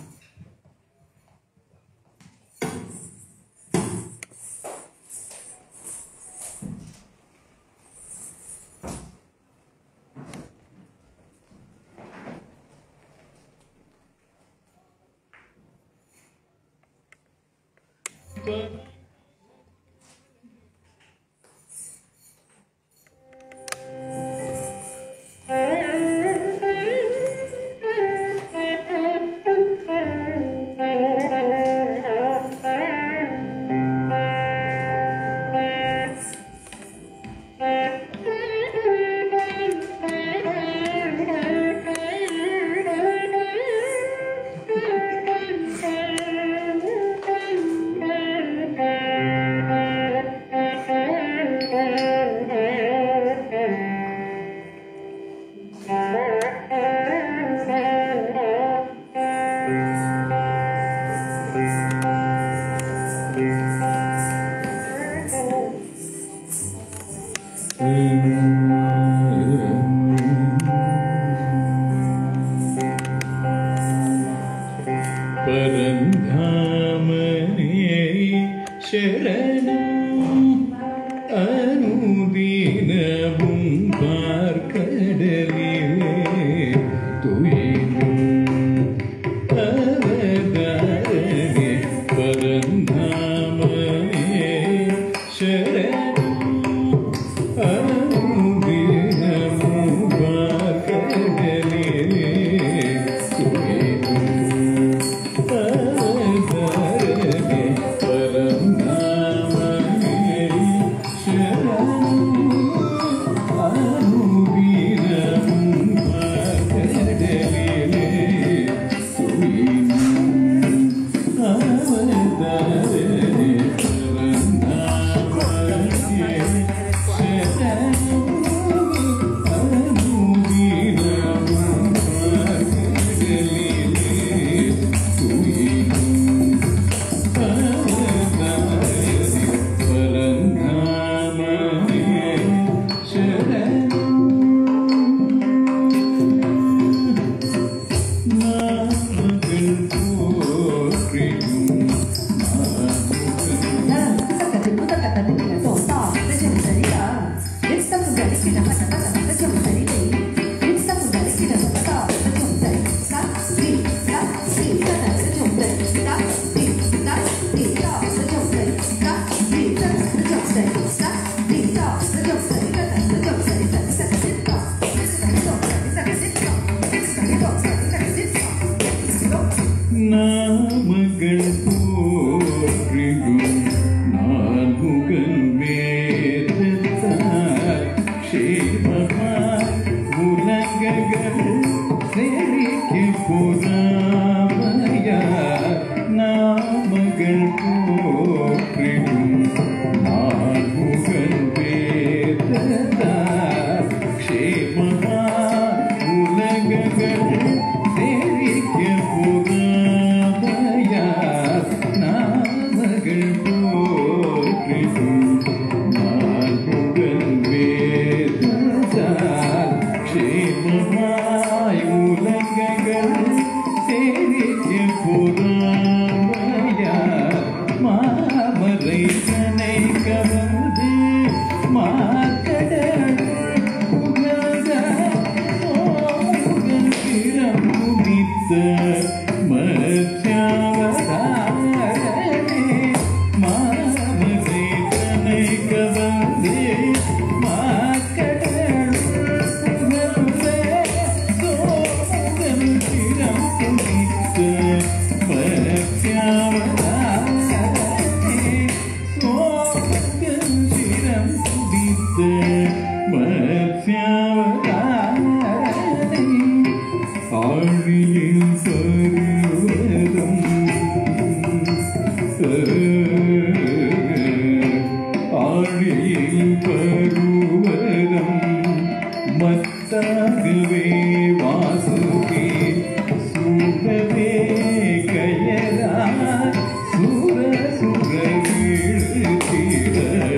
Share போற்றிடும் நான்முகன் வேதத்தார் க்ஷேமமா உலகங்கள் தெரிக்க புறாமையார் நாமகள் போற்றிடும் நான்முகன் வேதத்தார் க்ஷேமமாய் உலகங்கள் தெரிக்க புறாமையார் மாமரை கனை கவர்ந்து மாக்கடல் புகழ மோகன் திறம் குதித்த மத்யாவதாரனே மாமரை கனை கவர்ந்து மாக்கடல் புகழ மோகன் திறம் குதித்த மத்யாவதாரனே மோகன் திறம் குதித்த மத்யாவதாரனே ஆழியில் பருவதம் ஆழியில் பருவதம் மத்தாகவே வாசுகி சூடவே கயரா சுர சுர வீழ்த்திட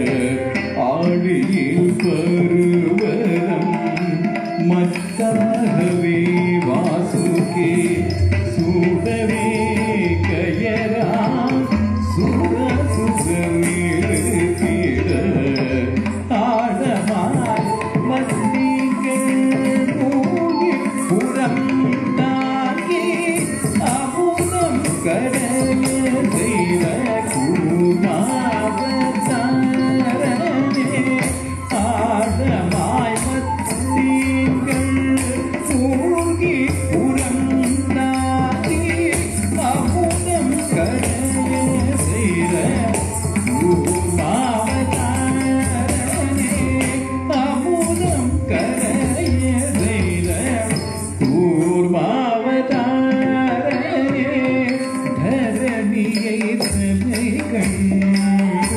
ஆழியில் பருவதம் மத்தாகவே வாசுகி சூடவே கயரா சுர சுர வீழ்த்திட ஆழமாய் மத்திகள் மூழ்கி புறம் தாங்கி அமுதம் கடைய செய்த கூமாவதாரனே ஆழமாய் மத்திகள் மூழ்கி புறம் தாங்கி அமுதம் கடைய செய்த கூமாவதாரனே அமுதம் கடைய செய்த கூர்மாவதாரனே தரணியை தலை கண்டு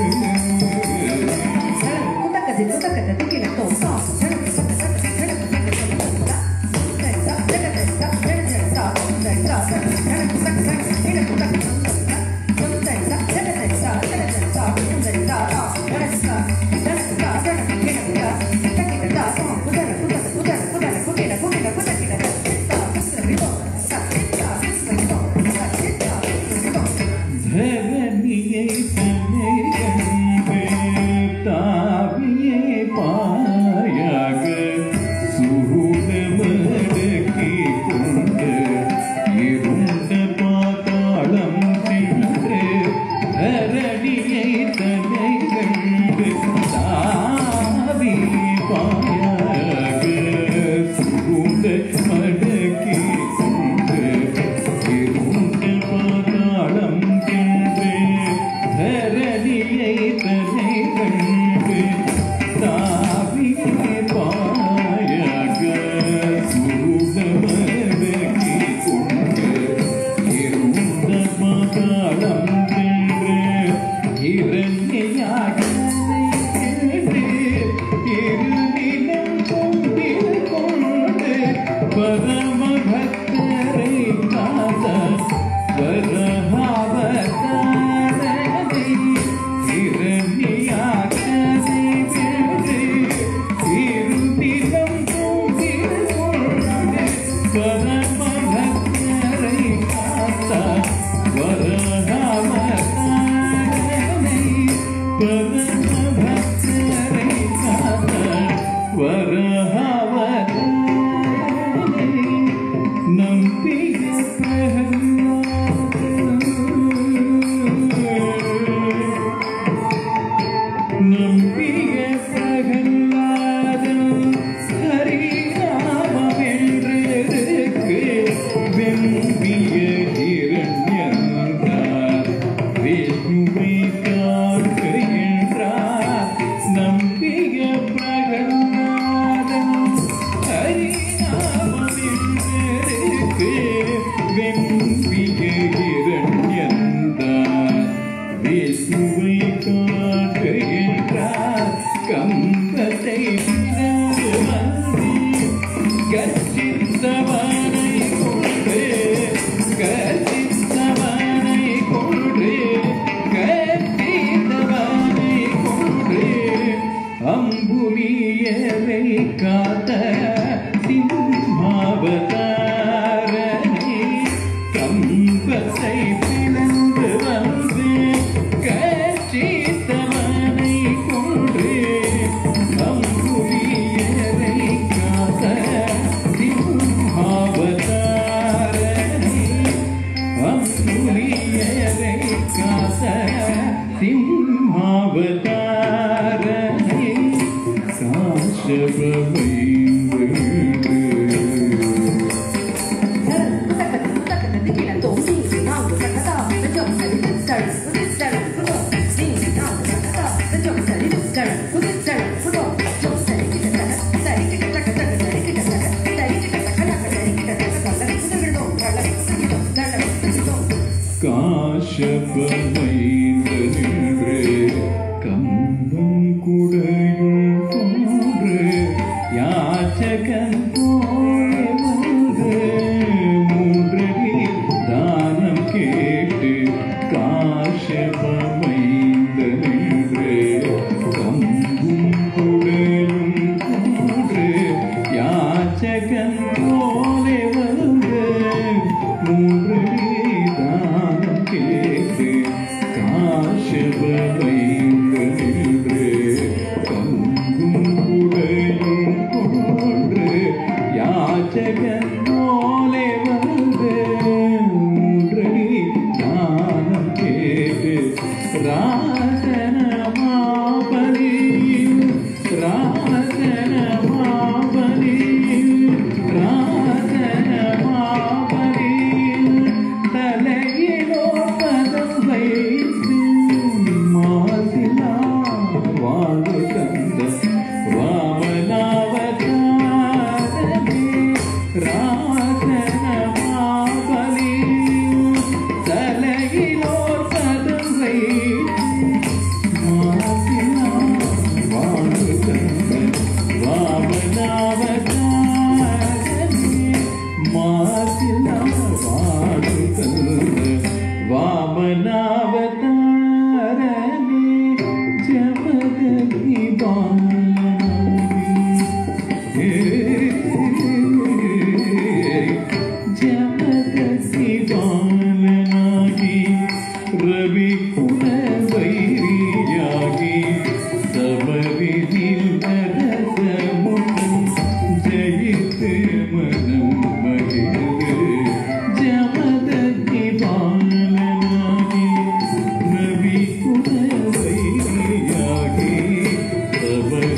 தரணியை தலை கண்டு தாவியே பாயாக சூடமடக்கி கொண்டு இருண்ட பாதாளம் சென்று தரணியை தலை கண்டு தாவி பாயாக சூட மடக்கி கொண்டு இருண்ட பாதாளம் சென்று தரணியை தலை கண்டு தாவியே பாயாக சூட மடக்கி கொண்டு இருண்ட பாதாளம் சென்று இரண்யாகனை கேட்டு இருநிலம் கொண்டில் கொண்டு பரமபக்தரை காத்த வரஹாவதாரனை இரண்யாகனை கேட்டு இருநிலம் கொண்டில் கொண்டு பரமபக்தரை காத்த வரஹாவதாரனை பரமபக்தரை காத்த வரஹாவதாரனை நம்பிய பிரகலாதன் நம்பிய பிரகலாதன் ஹரிநாமமென்றதற்கு வெம்பிய இரண்யந்தார் விஷ்ணுவை காண்கின்றார் நம்பிய பிரகலாதன் ஹரிநாமமென்றதற்கு வெம்பிய இரண்யந்தார் விஷ்ணுவை காட்டு என்றார் கம்பத்தை பிளந்து வந்து கர்ஜித்தவனை கொண்டு கர்ஜித்தவனை கொண்டு கர்ஜித்தவனை கொண்டு அம்புலியரை காத்த சிம்மாவதாரனை கம்பத்தை பிளந்து வந்து கர்ஜித்தவனை கொண்டு அம்புலியரை காத்த சிம்மாவதாரனை அம்புலியரை காத்த சிம்மாவதாரனை காஷபமைந்து காஷபமைந்து நின்று கம்பம் குடையும் போன்று யாச்சகன் போல வந்து மூன்றடி தானம் கேட்டு காஷபமைந்து நின்று கம்பும் குடையும் போன்று யாச்சகன் போல வந்து மூன்றடி தானம் கேட்டு காஷபமைந்து நின்று கம்பும் குடையும் போன்று யாச்சகன் போல வந்து மூன்றடி தானம் கேட்டு ராசனமாபலியும் ராசனமாபலியும் ராசனமாபலியும் தலையிலோ பதம் வைத்து மாசிலா வாழ்வு தந்த வாமனாவதாரனே ராசனமாபலியும் தலையிலோ பதம் வைத்து மாசிலா வாழ்வு தந்த வாமனாவதாரனே மாசிலா வாழ்வு தந்த வாமனாவதாரனே ஜமதகி பாலனாகி ஜமதகி பாலனாகி ரவி குலவைரியாகி சபரிதில் நரசமுகம் ஜெயித்து மனம் மகிழ்ந்து ஜமதகி பாலனாகி ரவி குலவைரியாகி சபரிதில்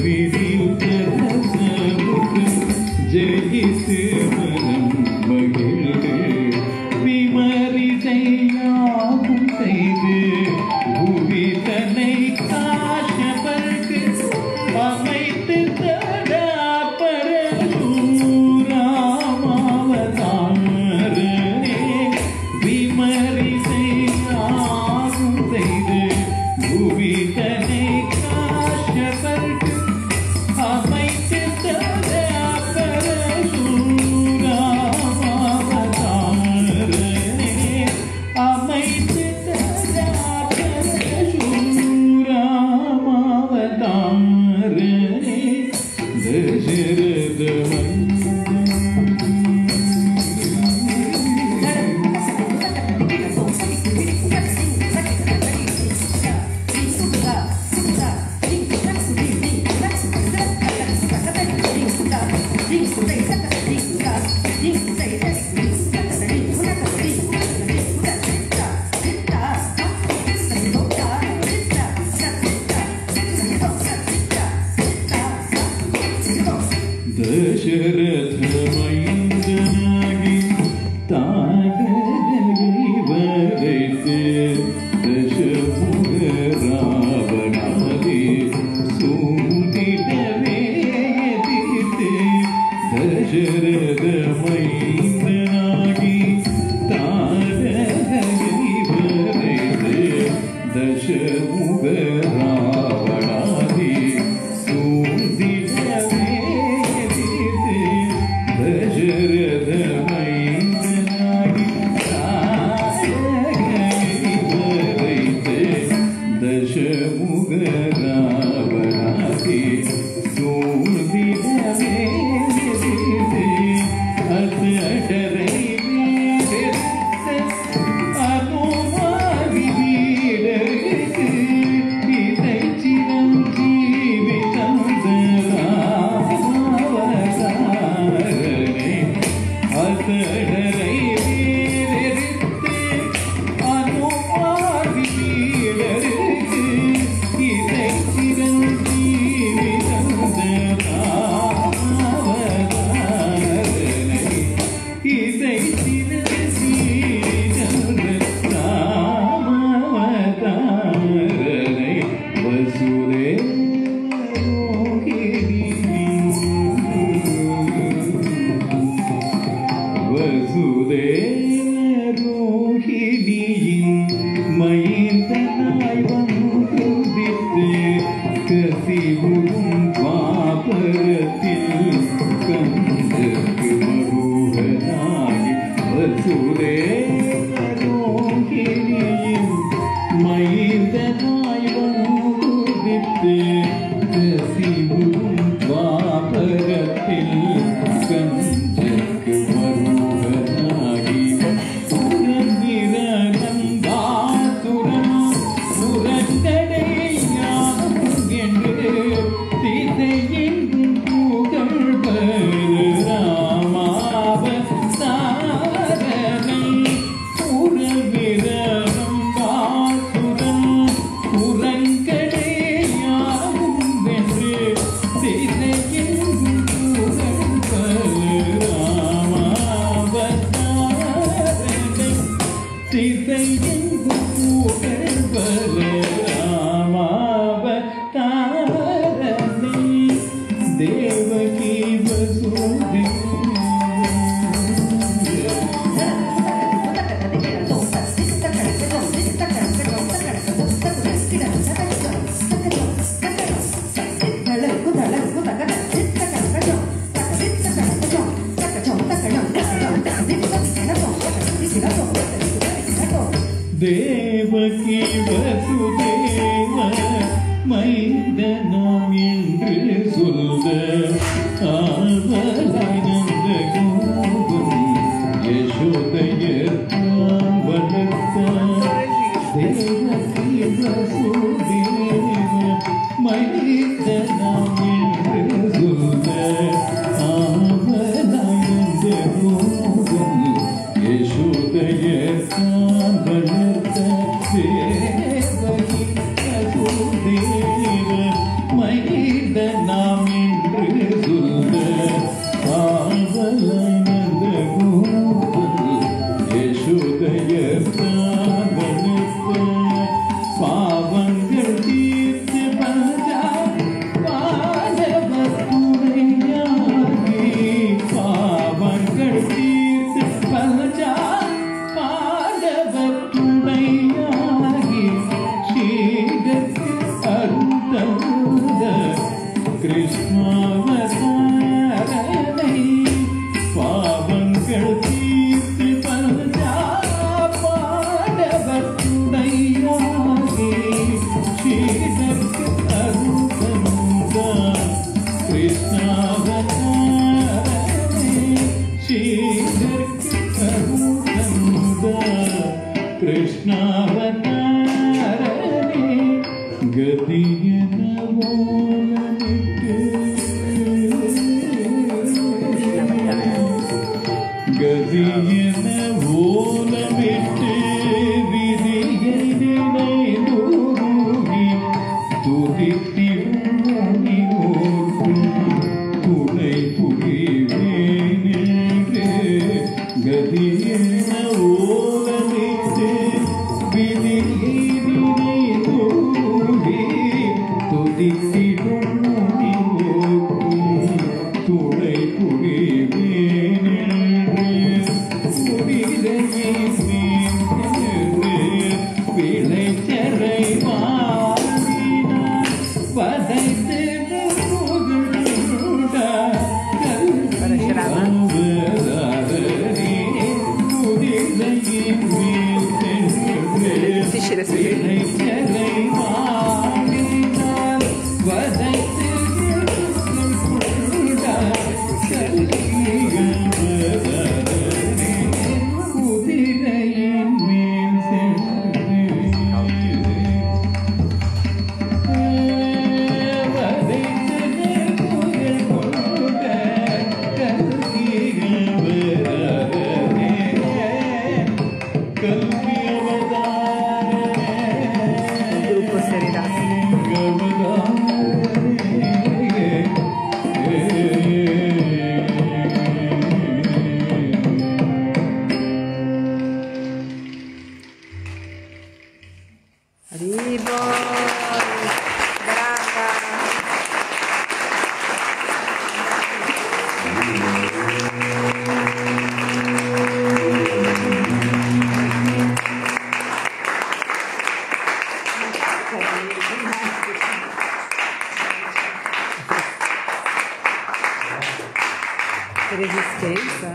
தேவகி வசுதேவ மைந்தனம் என்று சொல்ல ஆவலாய் நந்த கோபம் யசோதையர் தாம் வளர்த்தார். தேவகி வசுதேவ மைந்தனம் என்று சொல்ல ஆவலாய் நந்த கோபம் யசோதையர் தாம் வளர்த்த தேவகி வசுதேவ மைந்த நாம் என்று சொல்ல ஆவலாய் நந்த கோபம் யசோதையர் தாம் வளர்த்த பாவங்கள் தீர்த்து பஞ்சா பாண்டவர் துணையாகி பாவங்கள் தீர்த்து பஞ்சா பாண்டவர் துணையாகி ஸ்ரீகத்து அருந்தமுத கிருஷ்ணாவதாரனை பாவங்கள் தீர்த்து பஞ்சா பாண்டவர் துணையாகி ஸ்ரீகத்து அருந்தமுத கிருஷ்ணாவதாரனை ஸ்ரீகத்து அருந்தமுத கிருஷ்ணாவதாரனே கதியன ஓலனுக்கு கதியன ஓலமிட்டு விதியை நினைவுருகி துதித்திருமணி ஓர்க்கும் துணை புரிவேனென்று கதியன ஓலமிட்டு விதியை நினைவுருகி Che resistenza.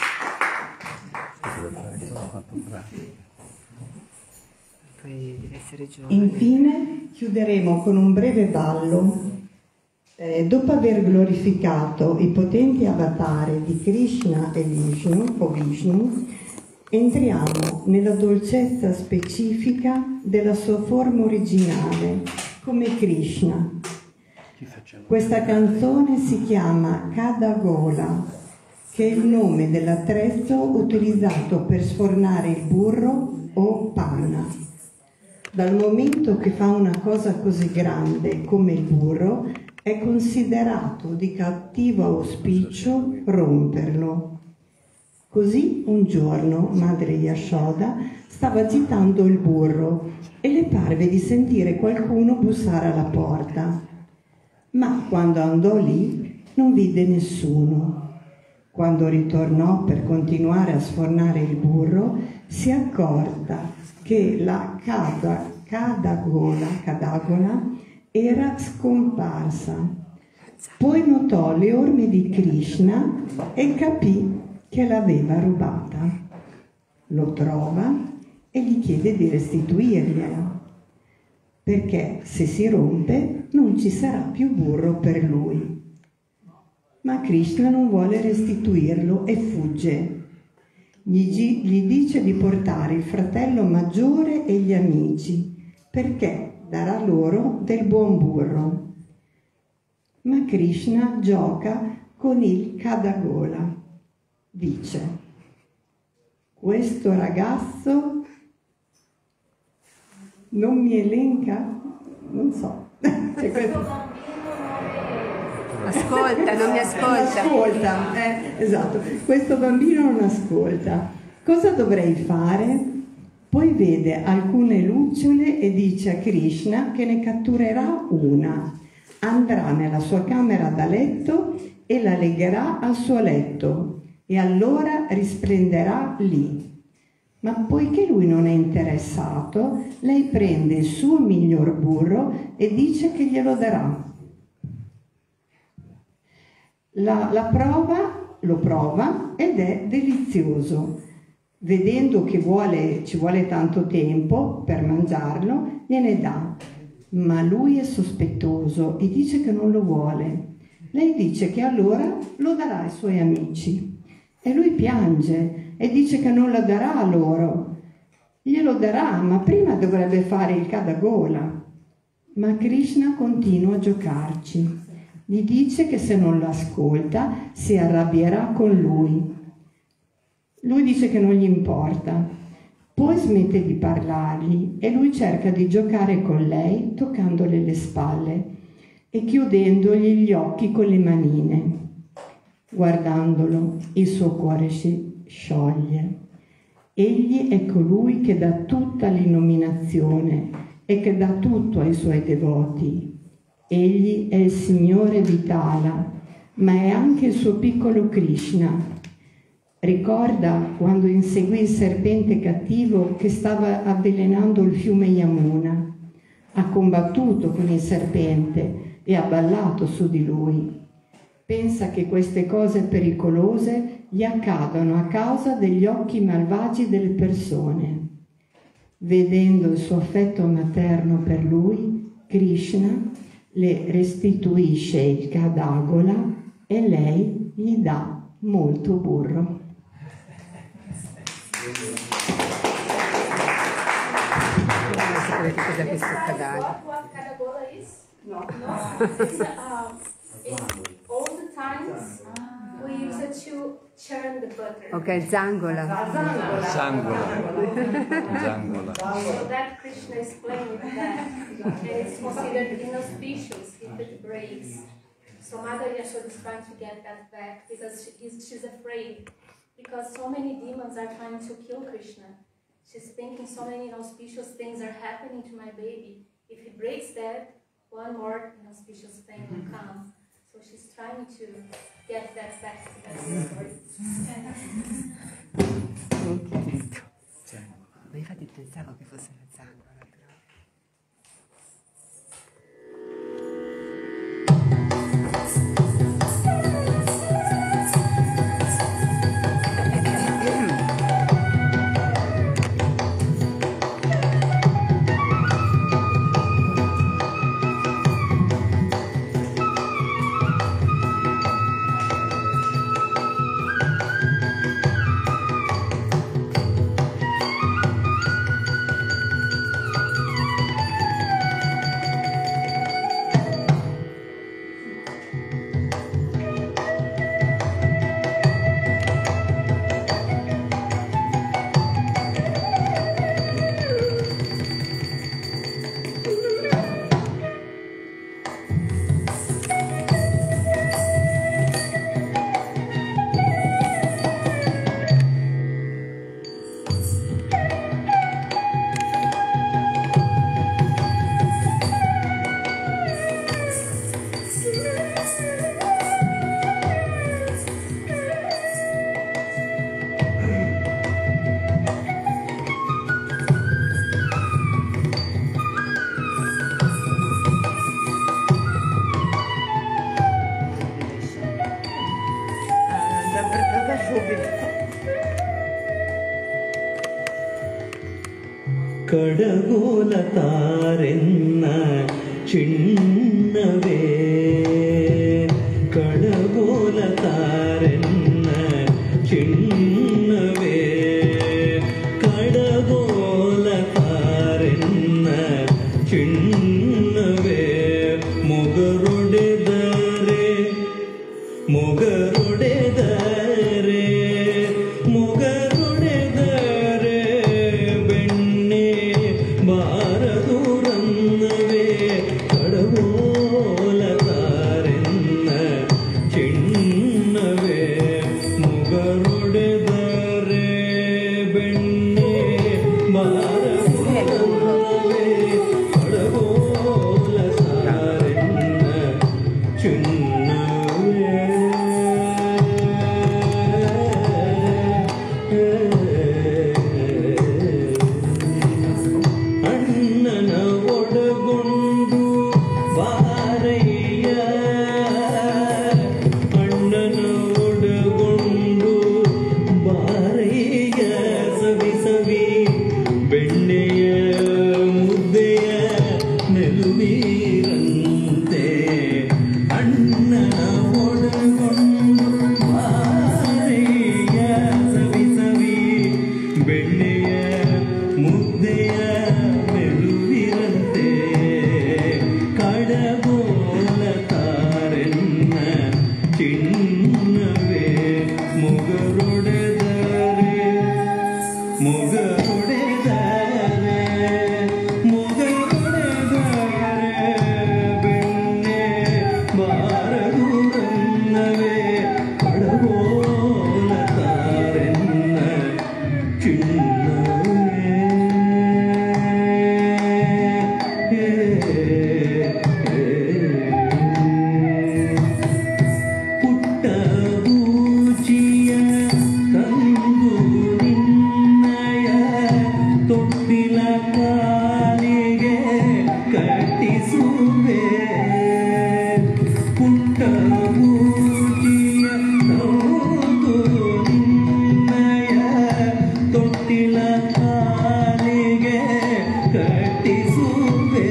Poi deve essere giovane. Infine chiuderemo con un breve ballo. Eh, dopo aver glorificato i potenti avatar di Krishna e Vishnu, o Vishnu, entriamo nella dolcezza specifica della sua forma originale, come Krishna. Questa canzone si chiama Kadagola, che è il nome dell'attrezzo utilizzato per sfornare il burro o panna. Dal momento che fa una cosa così grande come il burro, è considerato di cattivo auspicio romperlo. Così un giorno madre Yashoda stava agitando il burro e le parve di sentire qualcuno bussare alla porta. Ma quando andò lì non vide nessuno. Quando ritornò per continuare a sfornare il burro, si accorta che la cada, cadagola, cadagola era scomparsa. Poi notò le orme di Krishna e capì che l'aveva rubata. Lo trova e gli chiede di restituirgliela, perché se si rompe non ci sarà più burro per lui. Ma Krishna non vuole restituirlo e fugge. Gli, gli dice di portare il fratello maggiore e gli amici, perché darà loro del buon burro. Ma Krishna gioca con il Kadagola. Dice: questo ragazzo non mi elenca, non so. C'è questo. Ascolta, non mi ascolta. Non ascolta, eh, esatto. Questo bambino non ascolta. Cosa dovrei fare? Poi vede alcune lucciole e dice a Krishna che ne catturerà una. Andrà nella sua camera da letto e la legherà al suo letto e allora risplenderà lì. Ma poiché lui non è interessato, lei prende il suo miglior burro e dice che glielo darà. La, la prova, lo prova ed è delizioso. Vedendo che vuole, ci vuole tanto tempo per mangiarlo, gliene dà. Ma lui è sospettoso e dice che non lo vuole. Lei dice che allora lo darà ai suoi amici. E lui piange e dice che non lo darà a loro. Glielo darà, ma prima dovrebbe fare il Kadagola. Ma Krishna continua a giocarci. Gli dice che se non lo ascolta si arrabbierà con lui. Lui dice che non gli importa. Poi smette di parlargli e lui cerca di giocare con lei toccandole le spalle e chiudendogli gli occhi con le manine. Guardandolo, il suo cuore si scioglie. Egli è colui che dà tutta l'illuminazione e che dà tutto ai suoi devoti. Egli è il Signore Vitala, ma è anche il suo piccolo Krishna. Ricorda quando inseguì il serpente cattivo che stava avvelenando il fiume Yamuna. Ha combattuto con il serpente e ha ballato su di lui. Pensa che queste cose pericolose gli accadano a causa degli occhi malvagi delle persone. Vedendo il suo affetto materno per lui, Krishna le restituisce il Kadagola e lei gli dà molto burro. Cosa questo Kadagola? What Kadagola is? No. No. It's, uh, it's all the times we use it to churn the butter. Ok, zangola. Zangola. Zangola. So that Krishna explained that, and it's considered inauspicious if it breaks. So Mother Yashoda is trying to get that back because she is, she's afraid, because so many demons are trying to kill Krishna. She's thinking so many inauspicious things are happening to my baby. If if he breaks that, one more inauspicious thing will come. So she's trying to get that back to that story. Ma infatti pensavo che fosse la zangola, però. ಕಡಗೋಲ ತಾರೆನ್ನ ಚಿನ್ನವೇ ಕಡಗೋಲ ತಾರೆನ್ನ ಚಿನ್ನವೇ ಕಡಗೋಲ ತಾರೆನ್ನ ಚಿನ್ನವೇ ಮೊಗರೊಡೆದರೆ ಮೊಗರೊಡೆದರೆ ಮೊಗರೊಡೆದರೆ ಬೆಣ್ಣೆ ಬಾರದುರನ್ನವೇ ಕಡಗೋಲ ತಾರೆನ್ನ ಚಿನ್ನವೇ ಮೊಗರೊಡೆದರೆ ಬೆಣ್ಣೆ ಬಾರದುರನ್ನವೇ ಕಡಗೋಲ ತಾರೆನ್ನ ಚಿನ್ನವೇ ಅಣ್ಣನ ಒಡಗೊಂಡು ಬಾರಯ್ಯ ಅಣ್ಣನ ಒಡಗೊಂಡು ಬಾರಯ್ಯ ಸವಿ ಸವಿ ಬೆಣ್ಣೆಯ ಮುದ್ದೆಯ ನೆಲುವೀರಂತೆ ಅಣ್ಣನ ಒಡಗೊಂಡು ಬಾರಯ್ಯ ಸವಿ ಸವಿ ಬೆಣ್ಣೆಯ ಮುದ್ದೆಯ ಮೆಲುವಿರಂತೆ ಕಡಗೋಲ ತಾರೆನ್ನ ಚಿನ್ನವೇ ಮೊಗರೊಡೆದರೆ ಮೊಗರೊಡೆದರೆ ಮೊಗರೊಡೆದರೆ ಬೆಣ್ಣೆ ಬಾರದುರನ್ನವೇ ಕಡಗೋಲ ತಾರೆನ್ನ ಚಿನ್ನವೇ ಪುಟ್ಟ ಬೂಚಿಯ ತಂಗು ನಿನ್ನಯ ತೊಟ್ಟಿಲ ಕಾಲಿಗೆ ಕಟ್ಟಿಸುವೆ ಪುಟ್ಟ ಬೂಚಿಯ ತಂಗು ನಿನ್ನಯ ತೊಟ್ಟಿಲ ಕಾಲಿಗೆ ಕಟ್ಟಿಸುವೆ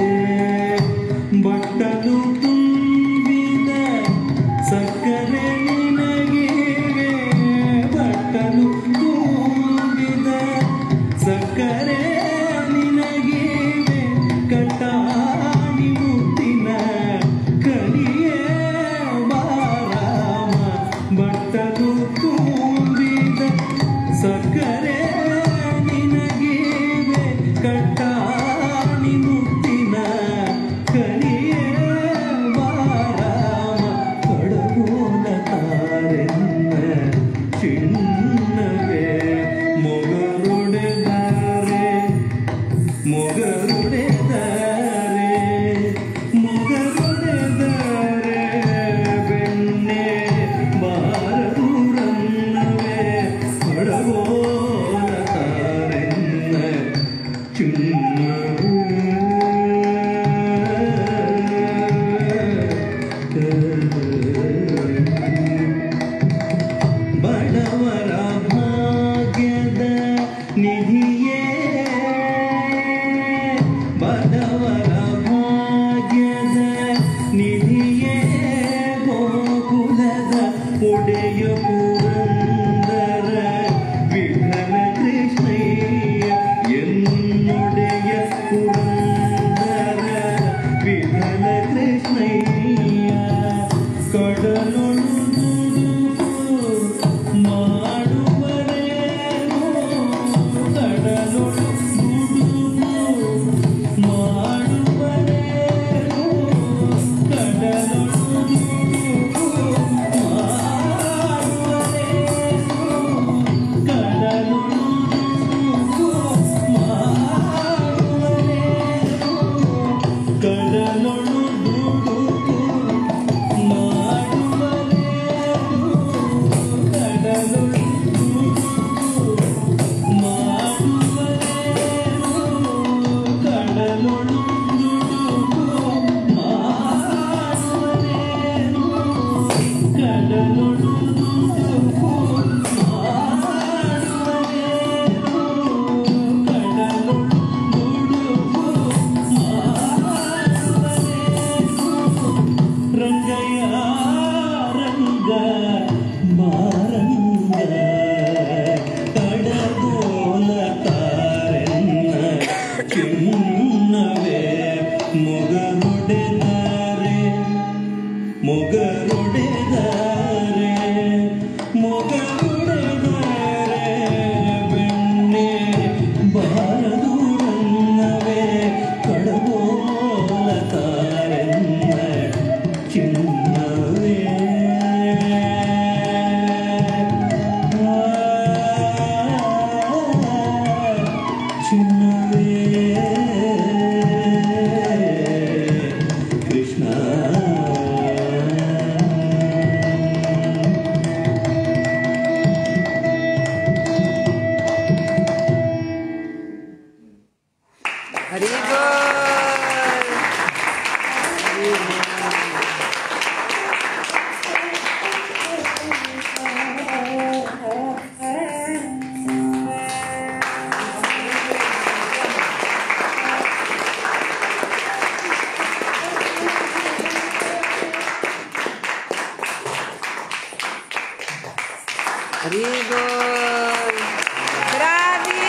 ಬಟ್ಟಲು ತುಂಬಿದ ಸಕ್ಕರೆ ನಿನಗಿವೆ ಬಟ್ಟಲು ತುಂಬಿದ ಸಕ್ಕರೆ ನಿನಗಿವೆ ಕಟಾಣಿ ಮುತ್ತಿನ ಕಲಿಯೇ ಬಾರಾಮ ಬಟ್ಟಲು ತುಂಬಿದ ಸಕ್ಕರೆ ನಿನಗಿವೆ ಕಟಾಣಿ ಮುತ್ತಿನ ಕಲಿಯೇ ಮೊಗರೊಡೆದರೆ ಮೊಗರೊಡೆದರೆ ಮೊಗರೊಡೆದರೆ ಬೆಣ್ಣೆ ಬಾರದೂರನ್ನವೇ ಕಡಬೋಲ ತಾರೆನ್ನ ಚಿನ್ನವೇ ಚಿನ್ನವೇ Krishna Arrivo! Bravi!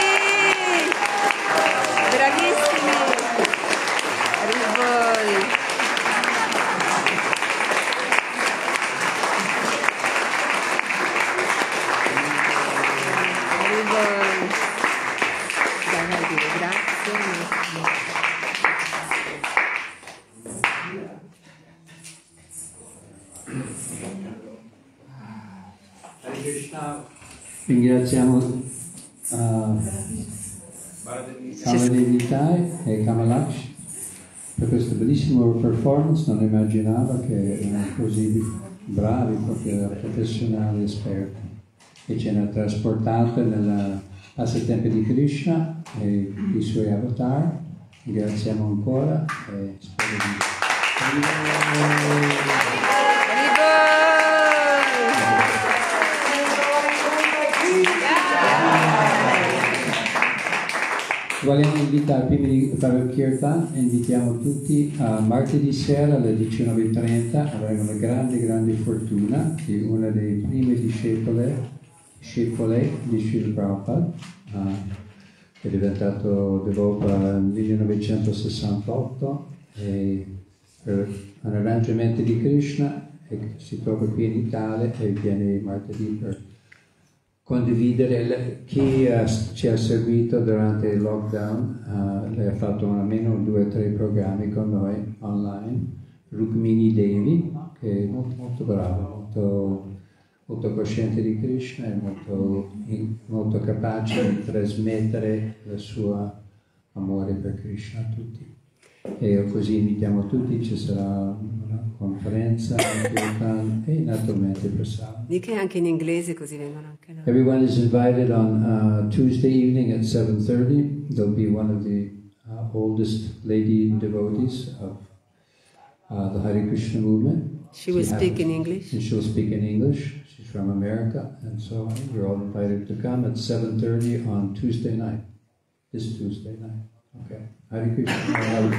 Bravissimi! Arrivo! Arrivo! Grazie. Ringraziamo uh, Kamadevi Tai e Kamalaksh per questa bellissima performance. Non immaginavo che erano così bravi, proprio professionali, esperti, e ci hanno trasportato nel passatempo di Krishna e i suoi avatar. Ringraziamo ancora e spero di... Vogliamo invitare, prima di fare il kirtan, invitiamo tutti a martedì sera alle diciannove e trenta. Avremo la grande, grande fortuna di una dei primi discepole, discepole di Srila Prabhupada, uh, che è diventato devota nel millenovecentosessantotto e per un arrangiamento di Krishna, e si trova qui in Italia e viene martedì per condividere. Chi uh, ci ha seguito durante il lockdown, uh, lei ha fatto almeno due o tre programmi con noi online. Rukmini Devi, che è molto, molto brava, molto, molto cosciente di Krishna e molto, molto capace di trasmettere il suo amore per Krishna a tutti. E così invitiamo tutti, ci sarà una conferenza e naturalmente prasad. Dica anche in inglese così vengono anche loro. Everyone is invited on uh, Tuesday evening at seven thirty. There'll be one of the uh, oldest lady devotees of uh, the Hare Krishna movement. She will She speak happens, in English. And she'll speak in English. She's from America, and so you're all invited to come at seven thirty on Tuesday night. This Tuesday night. Okay. Hare Krishna. Hare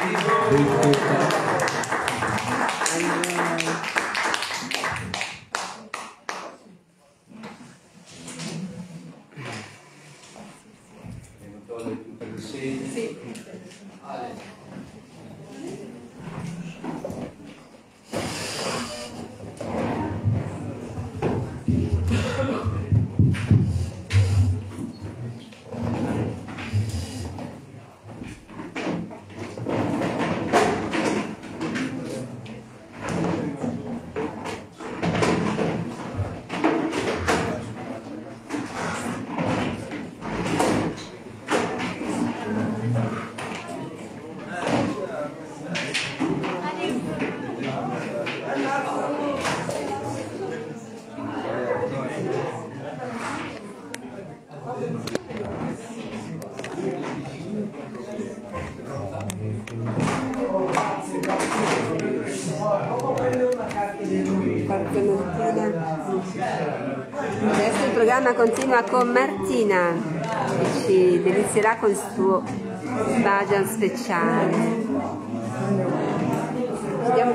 Adesso il programma continua con Martina che ci delizierà con il suo bhajan speciale. Vediamo.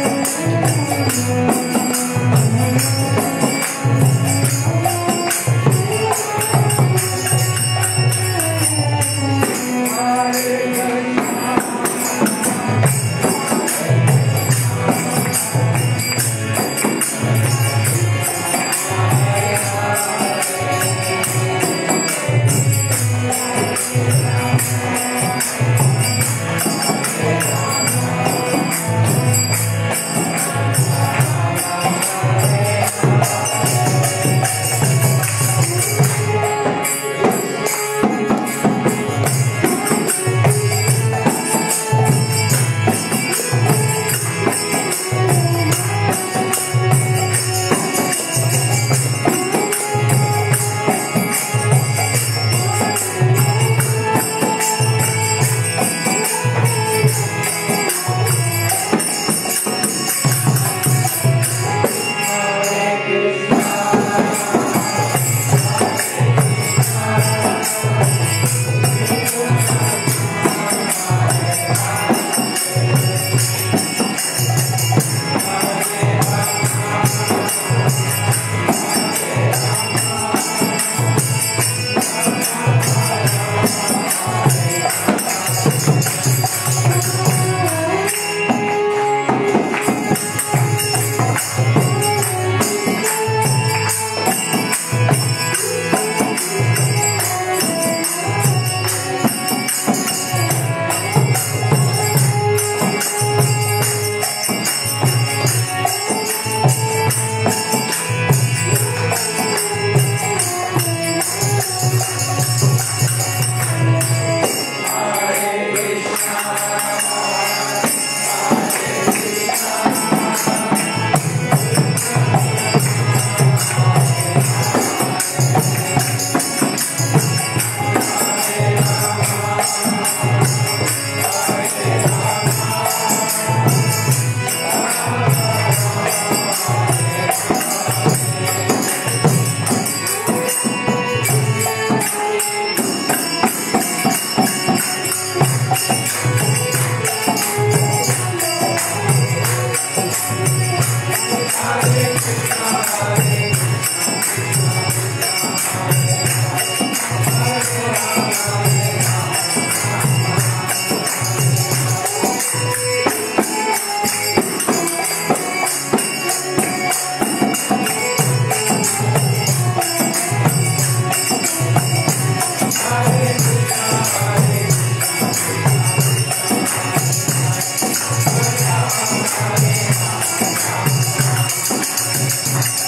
Thank you.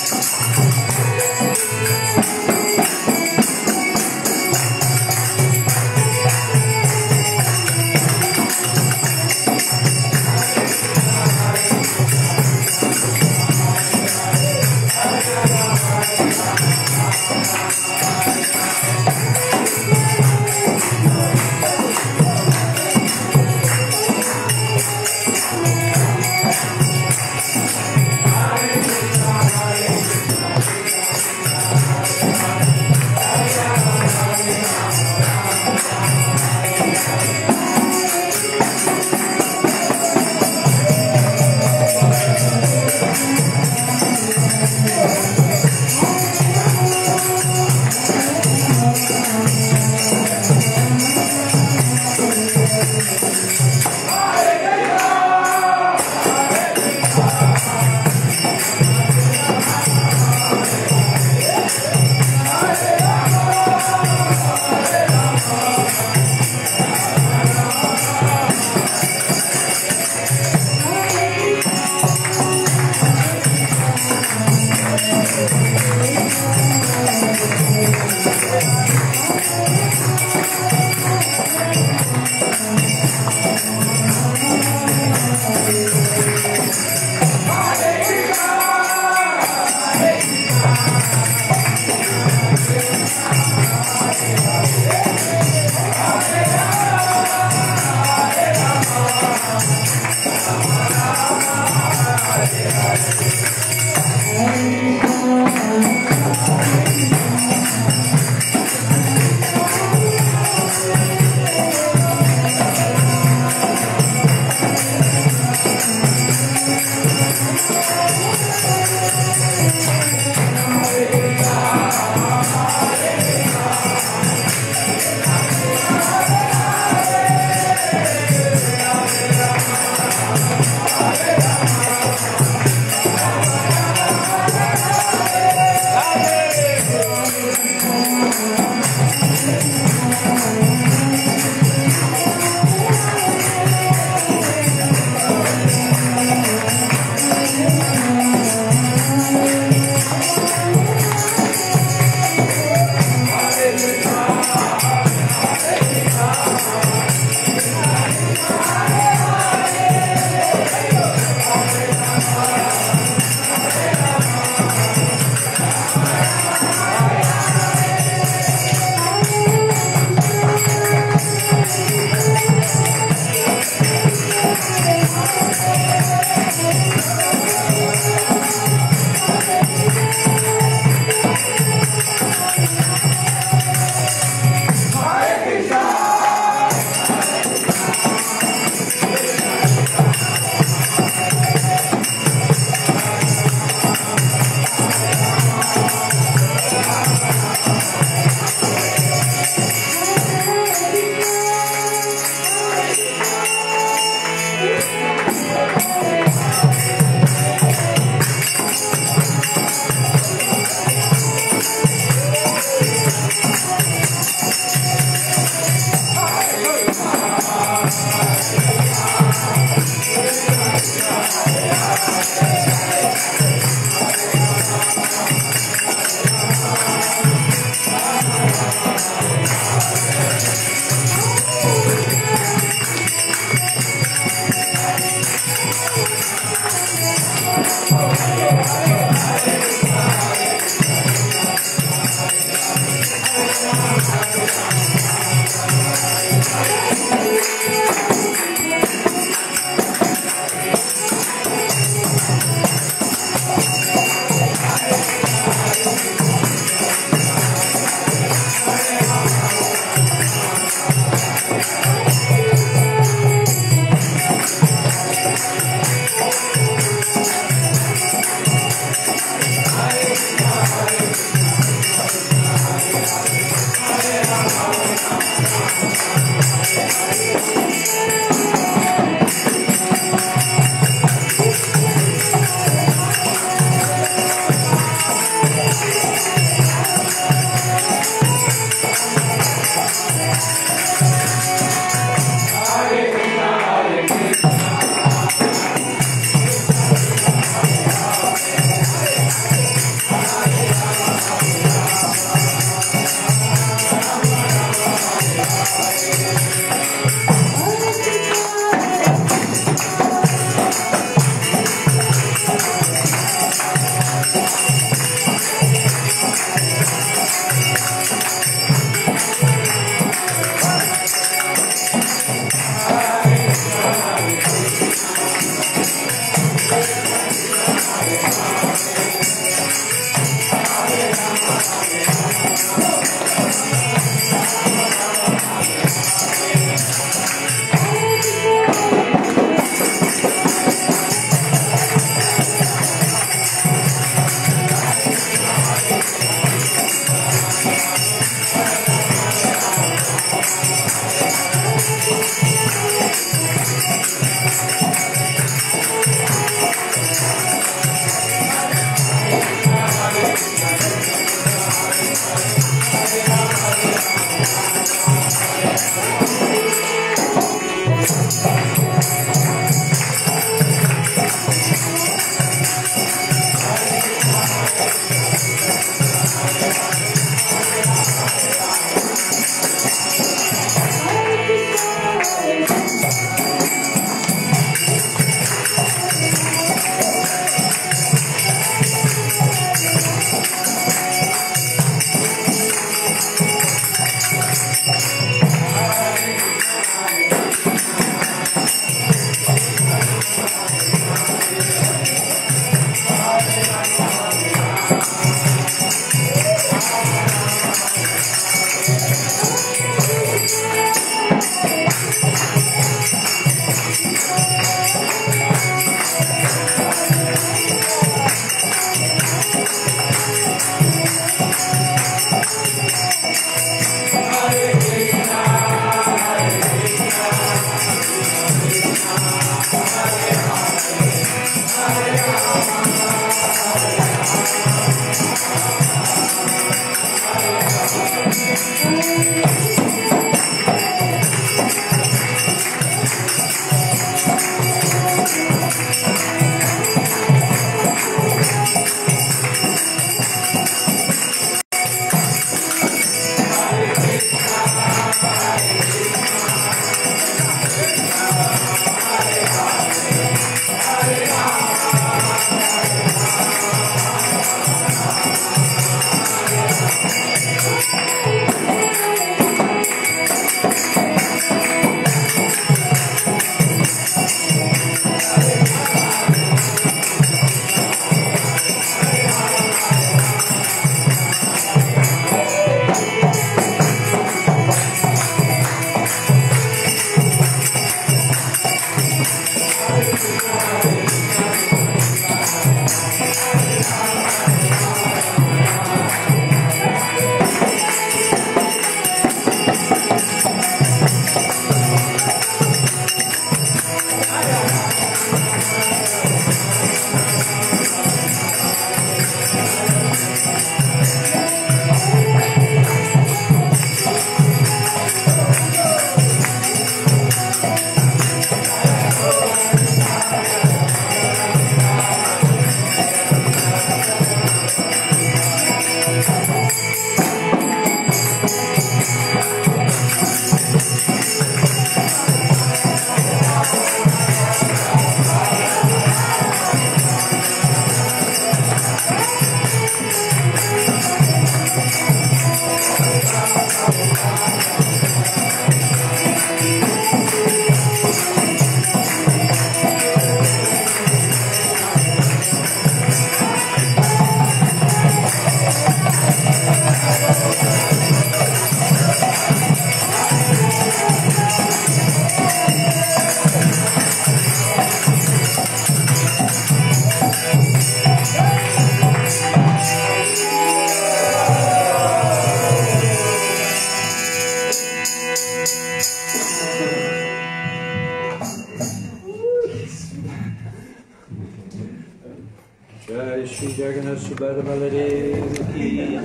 Jai Shri Jagannath Subhadra Baladev ki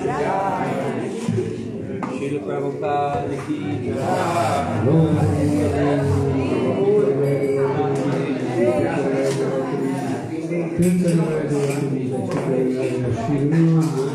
Jai. Srila Prabhupada ki Jai.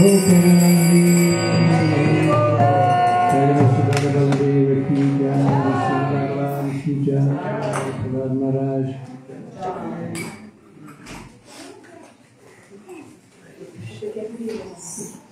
Maharaj.